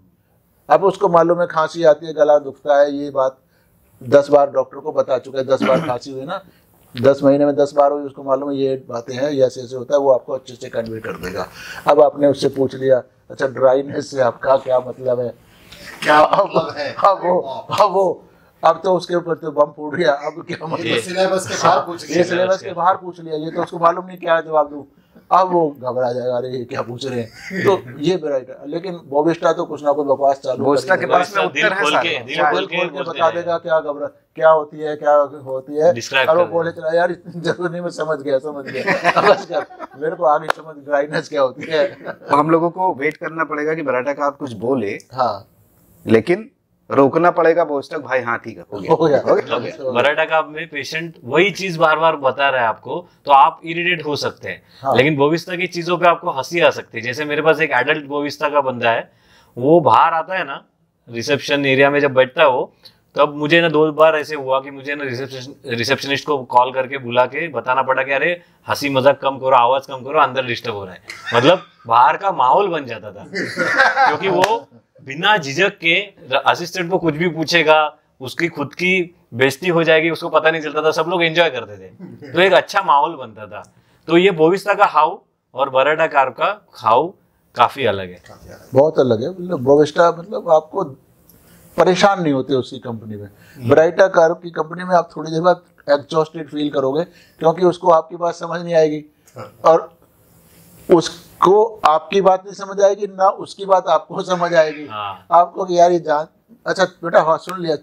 अब उसको मालूम है खांसी आती है, गला दुखता है, ये बात दस बार डॉक्टर को बता चुका है, दस बार खांसी हुई ना, दस महीने में दस बार हुई, उसको मालूम है ये बातें हैं, ये ऐसे ऐसे होता है, वो आपको अच्छे से कन्वे कर देगा। अब आपने उससे पूछ लिया, अच्छा ड्राइनेस से आपका क्या मतलब है, क्या मतलब है, अब वो अब वो अब तो उसके ऊपर तो बम फूट गया, अब क्या मतलब, सिलेबस के बाहर पूछ ये सिलेबस के बाहर पूछ लिया, ये तो उसको मालूम नहीं क्या जवाब दूं, अब वो घबरा जाएगा, अरे ये क्या पूछ रहे हैं। तो ये बराटा, लेकिन बोविस्टा तो कुछ ना कुछ बकवास चालू, बोविस्टा के पास में उत्तर है सारे, दिल खोल के बता देगा क्या घबरा क्या होती है क्या होती है, और वो बोले चला यार इतनी जरूर नहीं, मैं समझ गया समझ गया समझ कर मेरे को आगे समझ ड्राइनेस क्या होती है। तो हम लोगों को वेट करना पड़ेगा कि बराटा कार्ब कुछ बोले, हाँ, लेकिन रोकना पड़ेगा बोस्टक भाई, हाँ ठीक है हो गया, हो गया, हो गया, हो गया। बराटा कार्ब में पेशेंट वही चीज बार बार बता रहा है आपको, तो आप इरिटेट हो सकते हैं। हाँ। लेकिन बोविस्टा की चीजों पे आपको हंसी आ सकती है। जैसे मेरे पास एक एडल्ट बोविस्टा का बंदा है, वो बाहर आता है ना रिसेप्शन एरिया में, जब बैठता है वो, तब मुझे ना दो बार ऐसे हुआ कि मुझे ना रिसेप्शन रिसेप्शनिस्ट को कॉल करके बुला के बताना पड़ा कि अरे हंसी मजाक कम करो, आवाज कम करो, अंदर डिस्टर्ब हो रहा है। मतलब बाहर का माहौल बन जाता था, क्योंकि वो बिना झिझक के असिस्टेंट को कुछ भी पूछेगा, उसकी खुद की बेइज्जती हो जाएगी, उसको पता नहीं चलता था, सब लोग एंजॉय करते थे, तो एक अच्छा माहौल बनता था। तो ये बोविस्टा का हाउ और बराटा कार्ब का हाउ काफी अलग है, बहुत अलग है। मतलब बोविस्टा मतलब आपको परेशान नहीं होते उसकी कंपनी में, बराटा कार्ब की कंपनी में आप थोड़ी देर बाद एग्जॉस्टेड फील करोगे, क्योंकि उसको आपकी बात समझ नहीं आएगी, और उसको आपकी बात नहीं समझ आएगी ना उसकी बात आपको समझ आएगी। हाँ। आपको कि यार ये जान, अच्छा बेटा हाँ सुन लिया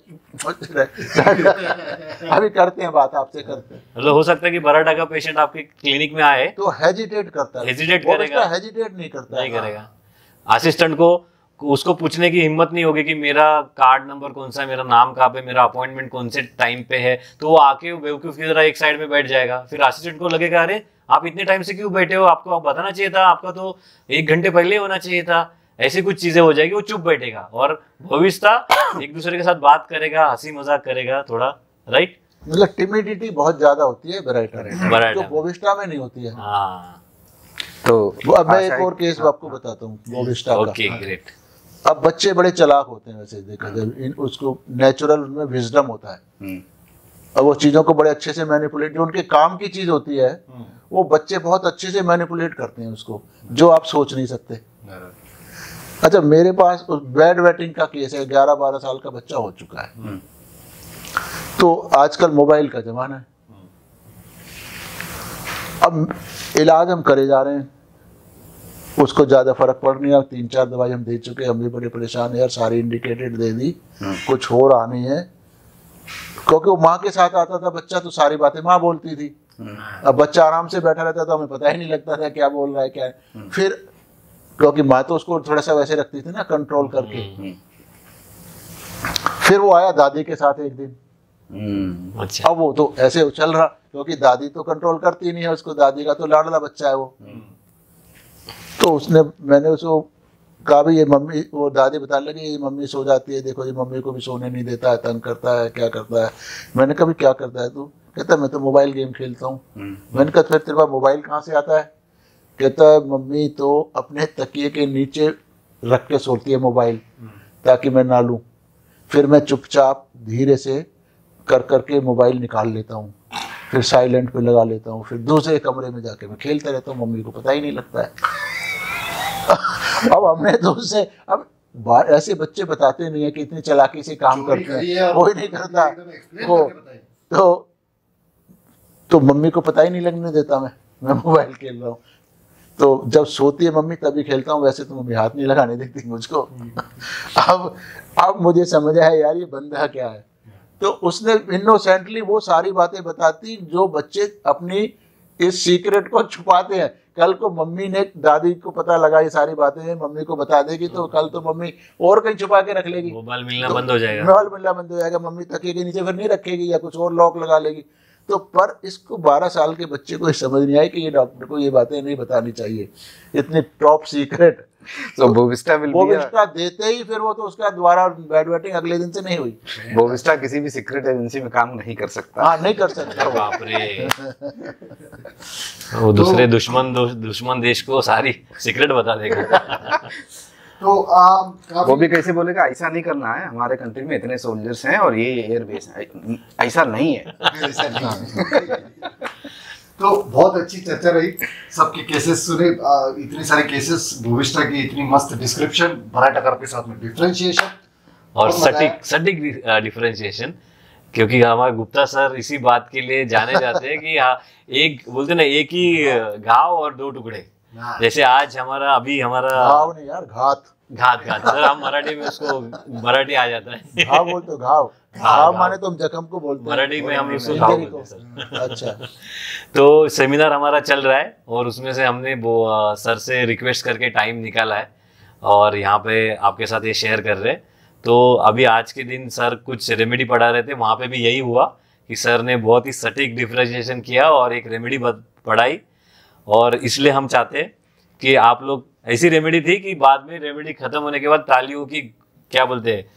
अभी करते हैं बात आपसे, करते हैं। मतलब हो सकता है कि बराटा का पेशेंट आपके क्लिनिक में आए तो हेजिटेट करता है, हेजिटेट करेगा, हेजिटेट नहीं करता, नहीं करेगा। असिस्टेंट को उसको पूछने की हिम्मत नहीं होगी कि मेरा कार्ड नंबर कौन सा है, मेरा नाम कहाँ पे, मेरा अपॉइंटमेंट कौन से टाइम पे है, तो वो आके बेवकूफ की तरह एक साइड में बैठ जाएगा। फिर असिस्टेंट को लगेगा अरे आप इतने टाइम से क्यों बैठे हो, आपको आप बताना चाहिए था, आपका तो एक घंटे पहले होना चाहिए था। ऐसी कुछ चीजें हो जाएगी, वो चुप बैठेगा, और भविष्य एक दूसरे के साथ बात करेगा, हंसी मजाक करेगा थोड़ा, राइट। मतलब टिमिडिटी बहुत ज्यादा होती है बराटा में, बराटा जो बोविस्टा में नहीं होती है। हाँ, तो अब मैं एक और केस आपको बताता हूँ बोविस्टा का। Okay great. अब बच्चे बड़े चालाक होते हैं वैसे देखा जाए, इन उसको नेचुरल उनमें विजडम होता है, अब वो चीज़ों को बड़े अच्छे से मैनिपुलेट, जो उनके काम की चीज़ होती है वो बच्चे बहुत अच्छे से मैनिपुलेट करते हैं उसको, जो आप सोच नहीं सकते। अच्छा मेरे पास उस बेड वेटिंग का केस है, ग्यारह बारह साल का बच्चा हो चुका है, तो आजकल मोबाइल का जमाना है, अब इलाज हम करे जा रहे हैं, उसको ज़्यादा फर्क पड़ नहीं है, तीन चार दवाई हम दे चुके, हम भी बड़े परेशान है यार, सारी इंडिकेटेड दे दी, कुछ हो रहा नहीं है, क्योंकि वो माँ के साथ आता था बच्चा तो सारी बातें माँ बोलती थी, अब बच्चा आराम से बैठा रहता था, हमें पता ही नहीं लगता था क्या बोल रहा है क्या है। फिर क्योंकि माँ तो उसको थोड़ा सा वैसे रखती थी ना कंट्रोल करके, फिर वो आया दादी के साथ एक दिन, अच्छा, अब वो तो ऐसे चल रहा, क्योंकि दादी तो कंट्रोल करती नहीं है उसको, दादी का तो लाडला बच्चा है वो, तो उसने मैंने उसको कहा भी ये मम्मी, वो दादी बताने लगी ये मम्मी सो जाती है, देखो ये मम्मी को भी सोने नहीं देता है, तंग करता है, क्या करता है। मैंने कहा भी क्या करता है तू, कहता है मैं तो मोबाइल गेम खेलता हूँ। मैंने कहा फिर तेरे पास मोबाइल कहाँ से आता है, कहता है मम्मी तो अपने तकिए के नीचे रख के सोती है मोबाइल ताकि मैं ना लूँ, फिर मैं चुपचाप धीरे से कर करके मोबाइल निकाल लेता हूँ, फिर साइलेंट पे लगा लेता हूँ, फिर दूसरे कमरे में जाके मैं खेलता रहता हूँ, मम्मी को पता ही नहीं लगता है। अब हमने तो उससे अब बाहर ऐसे बच्चे बताते नहीं है कि इतनी चालाकी से काम करते हैं, कोई नहीं करता। तो तो तो मम्मी को पता ही नहीं लगने देता मैं मैं मोबाइल खेल रहा हूँ। तो जब सोती है मम्मी तभी खेलता हूँ, वैसे तो मम्मी हाथ नहीं लगाने देती मुझको। अब अब मुझे समझ आया यार ये बंदा क्या है। तो उसने इनोसेंटली वो सारी बातें बताती जो बच्चे अपनी इस सीक्रेट को छुपाते हैं। कल को मम्मी ने दादी को पता लगा ये सारी बातें मम्मी को बता देगी तो कल तो मम्मी और कहीं छुपा के रख लेगी, मोबाइल मिलना बंद हो जाएगा, मोबाइल मिलना बंद हो जाएगा, मम्मी तकिए के नीचे फिर नहीं रखेगी या कुछ और लॉक लगा लेगी। तो पर इसको बारह साल के बच्चे को समझ नहीं आई कि ये डॉक्टर को ये बातें नहीं बतानी चाहिए, इतनी top secret. So Bovista will be Bovista देते ही फिर वो तो उसका दोबारा बैड बैटिंग अगले दिन से नहीं हुई। बोविस्टा किसी भी सीक्रेट एजेंसी में काम नहीं कर सकता। हाँ नहीं कर सकता। बाप रे, वो दूसरे दुश्मन दुश्मन देश को सारी सीक्रेट बता देगा। तो आ, वो भी कैसे बोलेगा ऐसा नहीं करना है, हमारे कंट्री में इतने सोल्जर्स हैं और ये एयरबेस है, ऐसा नहीं है। ऐसा नहीं। तो बहुत अच्छी चर्चा रही, सबके केसेस सुने, इतने सारे केसेस, भूविष्ठा की इतनी मस्त डिस्क्रिप्शन, भराट आकार के साथ में डिफरेंशिएशन और सटीक सटीक डिफरेंशिएशन, क्योंकि हमारे गुप्ता सर इसी बात के लिए जाने जाते हैं कि हाँ एक बोलते ना एक ही घाव और दो टुकड़े। जैसे आज हमारा अभी हमारा घाव नहीं यार घात घात घात सर हम मराठी में उसको मराठी आ जाता है घाव बोलते हो, घाव घाव माने तो हम जख्म को बोलते हैं मराठी में, हम उसको घाव बोलते हैं सर। अच्छा तो सेमिनार हमारा चल रहा है और उसमें से हमने वो सर से रिक्वेस्ट करके टाइम निकाला है और यहाँ पे आपके साथ ये शेयर कर रहे हैं। तो अभी आज के दिन सर कुछ रेमेडी पढ़ा रहे थे, वहाँ पे भी यही हुआ कि सर ने बहुत ही सटीक डिफरेंशिएशन किया और एक रेमेडी पढ़ाई। और इसलिए हम चाहते हैं कि आप लोग, ऐसी रेमेडी थी कि बाद में रेमेडी खत्म होने के बाद तालियों की क्या बोलते हैं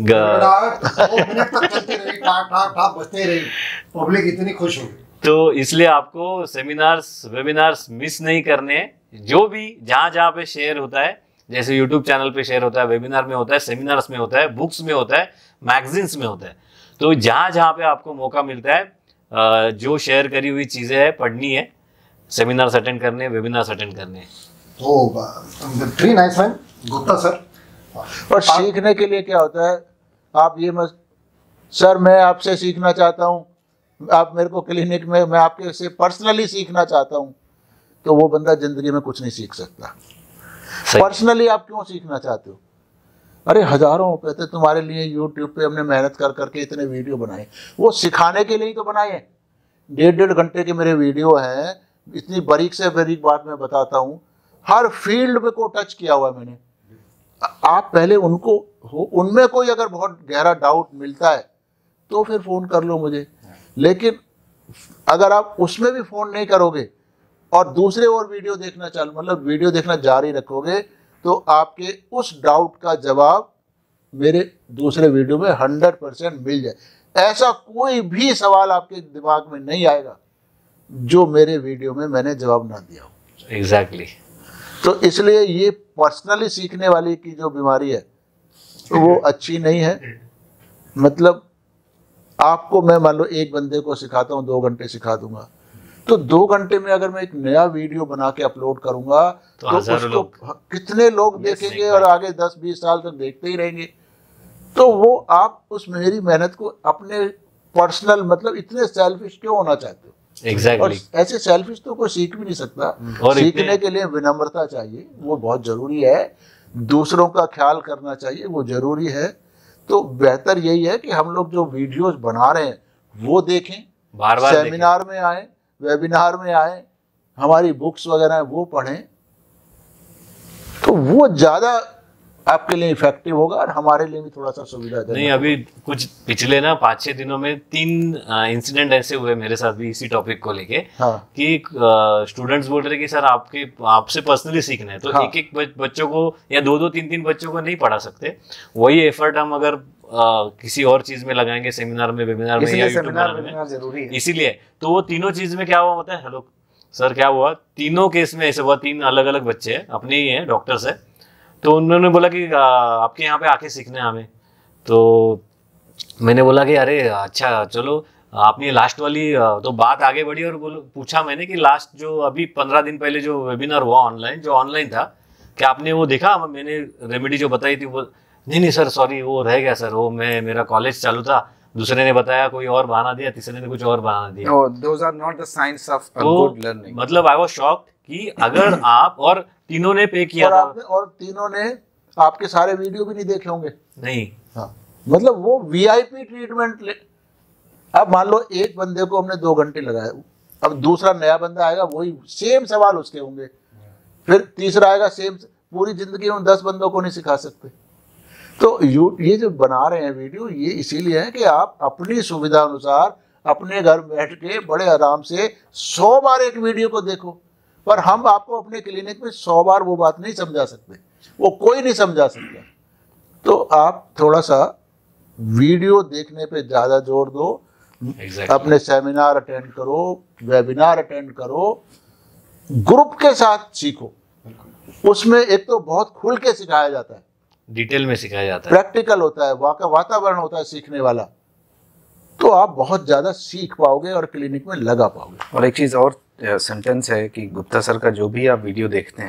पब्लिक इतनी खुश होगी। तो इसलिए आपको सेमिनार्स वेबिनार्स मिस नहीं करने हैं। जो भी जहाँ जहाँ पे शेयर होता है, जैसे यूट्यूब चैनल पे शेयर होता है, वेबिनार में होता है, सेमिनार्स में होता है, बुक्स में होता है, मैगजीन्स में होता है, तो जहाँ जहाँ पे आपको मौका मिलता है जो शेयर करी हुई चीज़ें हैं पढ़नी है, सेमिनार्स अटेंड करने, वेबिनार्स अटेंड करने। तो very nice man Gupta sir. और सीखने के लिए क्या होता है, आप ये मत सर मैं आपसे सीखना चाहता हूँ, आप मेरे को क्लिनिक में मैं आपके से पर्सनली सीखना चाहता हूँ, तो वो बंदा जिंदगी में कुछ नहीं सीख सकता। पर्सनली आप क्यों सीखना चाहते हो? अरे हजारों रुपए थे तुम्हारे लिए यूट्यूब पे हमने मेहनत कर करके इतने वीडियो बनाए, वो सिखाने के लिए ही तो बनाए हैं। डेढ़ डेढ़ घंटे के मेरे वीडियो हैं, इतनी बारीक से बारीक बात मैं बताता हूँ, हर फील्ड में को टच किया हुआ है मैंने। आप पहले उनको हो, उनमें कोई अगर बहुत गहरा डाउट मिलता है तो फिर फ़ोन कर लो मुझे, लेकिन अगर आप उसमें भी फ़ोन नहीं करोगे और दूसरे और वीडियो देखना चालू मतलब वीडियो देखना जारी रखोगे तो आपके उस डाउट का जवाब मेरे दूसरे वीडियो में हंड्रेड परसेंट मिल जाए। ऐसा कोई भी सवाल आपके दिमाग में नहीं आएगा जो मेरे वीडियो में मैंने जवाब ना दिया हो। Exactly exactly. तो इसलिए ये पर्सनली सीखने वाली की जो बीमारी है तो वो अच्छी नहीं है। मतलब आपको मैं मान लो एक बंदे को सिखाता हूँ, दो घंटे सिखा दूंगा, तो दो घंटे में अगर मैं एक नया वीडियो बना के अपलोड करूंगा तो, तो उसको लोग, कितने लोग देखेंगे और आगे दस बीस साल तक देखते ही रहेंगे। तो वो आप उस मेरी मेहनत को अपने पर्सनल मतलब इतने सेल्फिश क्यों होना चाहते हो? Exactly exactly. और ऐसे सेल्फिश तो कोई सीख भी नहीं सकता। और सीखने के लिए विनम्रता चाहिए, वो बहुत जरूरी है। दूसरों का ख्याल करना चाहिए, वो जरूरी है। तो बेहतर यही है कि हम लोग जो वीडियोस बना रहे हैं वो देखें, बार बार सेमिनार में आए, वेबिनार में आए, हमारी बुक्स वगैरह वो पढ़ें, तो वो ज़्यादा आपके लिए इफेक्टिव होगा और हमारे लिए भी थोड़ा सा सुविधाजनक। नहीं, अभी कुछ पिछले ना पाँच छह दिनों में तीन इंसिडेंट ऐसे हुए मेरे साथ भी इसी टॉपिक को लेके। हाँ। कि स्टूडेंट्स बोल रहे कि सर आपके आपसे पर्सनली सीखना है, तो हाँ। एक एक बच्चों को या दो दो तीन तीन बच्चों को नहीं पढ़ा सकते। वही एफर्ट हम अगर आ, किसी और चीज में लगाएंगे, सेमिनार में, वेबिनार में या यूट्यूब में, इसीलिए तो वो तीनों चीज में क्या हुआ होता है। हेलो सर, क्या हुआ? तीनों केस में ऐसे हुआ, तीन अलग अलग बच्चे हैं, अपने ही हैं, डॉक्टर्स है। तो उन्होंने बोला कि आपके यहाँ पे आके सीखना है हमें। तो मैंने बोला कि अरे अच्छा चलो, आपने लास्ट वाली तो बात आगे बढ़ी और बोलो पूछा मैंने कि लास्ट जो अभी पंद्रह दिन पहले जो वेबिनार हुआ ऑनलाइन, जो ऑनलाइन था, क्या आपने वो देखा, मैंने रेमेडी जो बताई थी वो, नहीं नहीं सर सॉरी वो रह गया सर, वो मैं मेरा कॉलेज चालू था, दूसरे ने बताया कोई और बहाना दिया, तीसरे ने कुछ और बहाना दिया। No, those are not the signs of a तो good learning. मतलब आई वाज शॉक्ड कि अगर आप, और तीनों ने पे किया और था, आपने और तीनों ने आपके सारे वीडियो भी नहीं देखे होंगे। नहीं हाँ, मतलब वो वीआईपी ट्रीटमेंट ले। अब मान लो एक बंदे को हमने दो घंटे लगाए, अब दूसरा नया बंदा आएगा, वही सेम सवाल उसके होंगे, फिर तीसरा आएगा सेम। पूरी जिंदगी में दस बंदों को नहीं सिखा सकते। तो यू ये जो बना रहे हैं वीडियो, ये इसीलिए है कि आप अपनी सुविधा अनुसार अपने घर बैठ के बड़े आराम से सौ बार एक वीडियो को देखो, पर हम आपको अपने क्लिनिक में सौ बार वो बात नहीं समझा सकते, वो कोई नहीं समझा सकता। तो आप थोड़ा सा वीडियो देखने पे ज़्यादा जोर दो, exactly. अपने सेमिनार अटेंड करो, वेबिनार अटेंड करो, ग्रुप के साथ सीखो। उसमें एक तो बहुत खुल के सिखाया जाता है, डिटेल में सिखाया जाता है, प्रैक्टिकल होता है, वाका वातावरण होता है सीखने वाला, तो आप बहुत ज़्यादा सीख पाओगे और क्लिनिक में लगा पाओगे। और एक चीज़ और सेंटेंस है कि गुप्ता सर का जो भी आप वीडियो देखते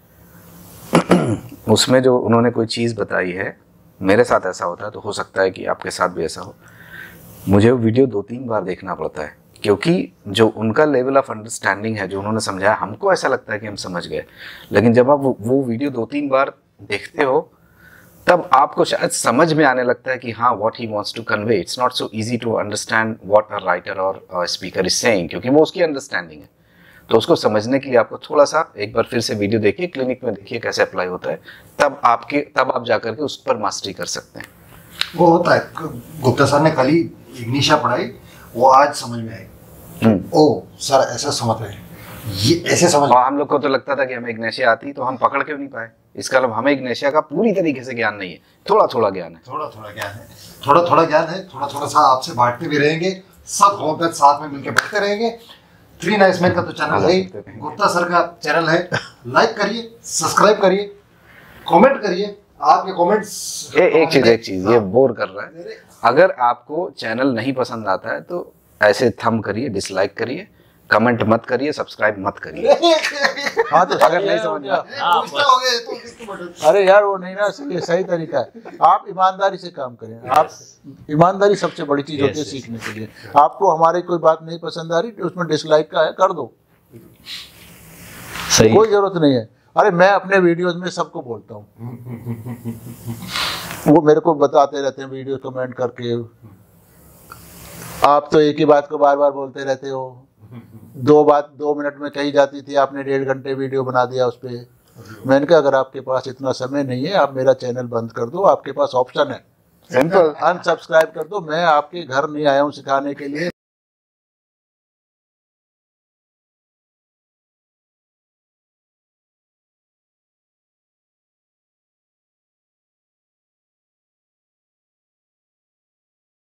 हैं उसमें जो उन्होंने कोई चीज़ बताई है, मेरे साथ ऐसा होता है, तो हो सकता है कि आपके साथ भी ऐसा हो, मुझे वो वीडियो दो तीन बार देखना पड़ता है, क्योंकि जो उनका लेवल ऑफ अंडरस्टैंडिंग है, जो उन्होंने समझाया, हमको ऐसा लगता है कि हम समझ गए, लेकिन जब आप वो, वो वीडियो दो तीन बार देखते हो तब आपको शायद समझ में आने लगता है कि हाँ, what he wants to convey, it's not so easy to understand what a writer और स्पीकर इज सेइंग, क्योंकि वो उसकी अंडरस्टैंडिंग है। तो उसको समझने के लिए आपको थोड़ा सा एक बार फिर से वीडियो देखिए, क्लिनिक में देखिए कैसे अप्लाई होता है, तब आपके तब आप जाकर के उस पर मास्टरी कर सकते हैं। वो होता है, गुप्ता सर ने कल ही इग्निशा पढ़ाई, वो आज समझ में आई। ओ सर ऐसा समझ रहे हैं, ये ऐसे समझ। और हम लोग को तो लगता था कि हमें इग्नेशिया आती, तो हम पकड़ क्यों नहीं पाए? इसका मतलब हमें इग्नेशिया का पूरी तरीके से ज्ञान नहीं है, थोड़ा थोड़ा ज्ञान है, थोड़ा थोड़ा ज्ञान है, थोड़ा थोड़ा ज्ञान है, थोड़ा थोड़ा सा आपसे बांटते भी रहेंगे, सब होकर साथ में मिलकर बढ़ते रहेंगे। थ्री नाइस मैन का तो चैनल है, गुप्ता सर का चैनल है, लाइक करिए, सब्सक्राइब करिए, कमेंट करिए। आपके कमेंट्स ए, एक चीज एक चीज ये बोर कर रहा है, अगर आपको चैनल नहीं पसंद आता है तो ऐसे थंब करिए, डिसलाइक करिए, कमेंट मत करिए, सब्सक्राइब मत करिए। हाँ, तो अगर नहीं समझ में आता, अरे यार वो नहीं ना, ये सही तरीका है। आप ईमानदारी से काम करें, आप ईमानदारी सबसे बड़ी चीज होती है सीखने के लिए। आपको हमारी कोई बात नहीं पसंद आ रही तो उसमें डिसलाइक का है, कर दो, सही, कोई जरूरत नहीं है। अरे मैं अपने वीडियोस में सबको बोलता हूँ, वो मेरे को बताते रहते हैं वीडियो कमेंट करके, आप तो एक ही बात को बार बार बोलते रहते हो, दो बात दो मिनट में कही जाती थी, आपने डेढ़ घंटे वीडियो बना दिया उस पर। मैंने कहा अगर आपके पास इतना समय नहीं है, आप मेरा चैनल बंद कर दो, आपके पास ऑप्शन है, सिंपल अनसब्सक्राइब कर दो। मैं आपके घर नहीं आया हूँ सिखाने के लिए।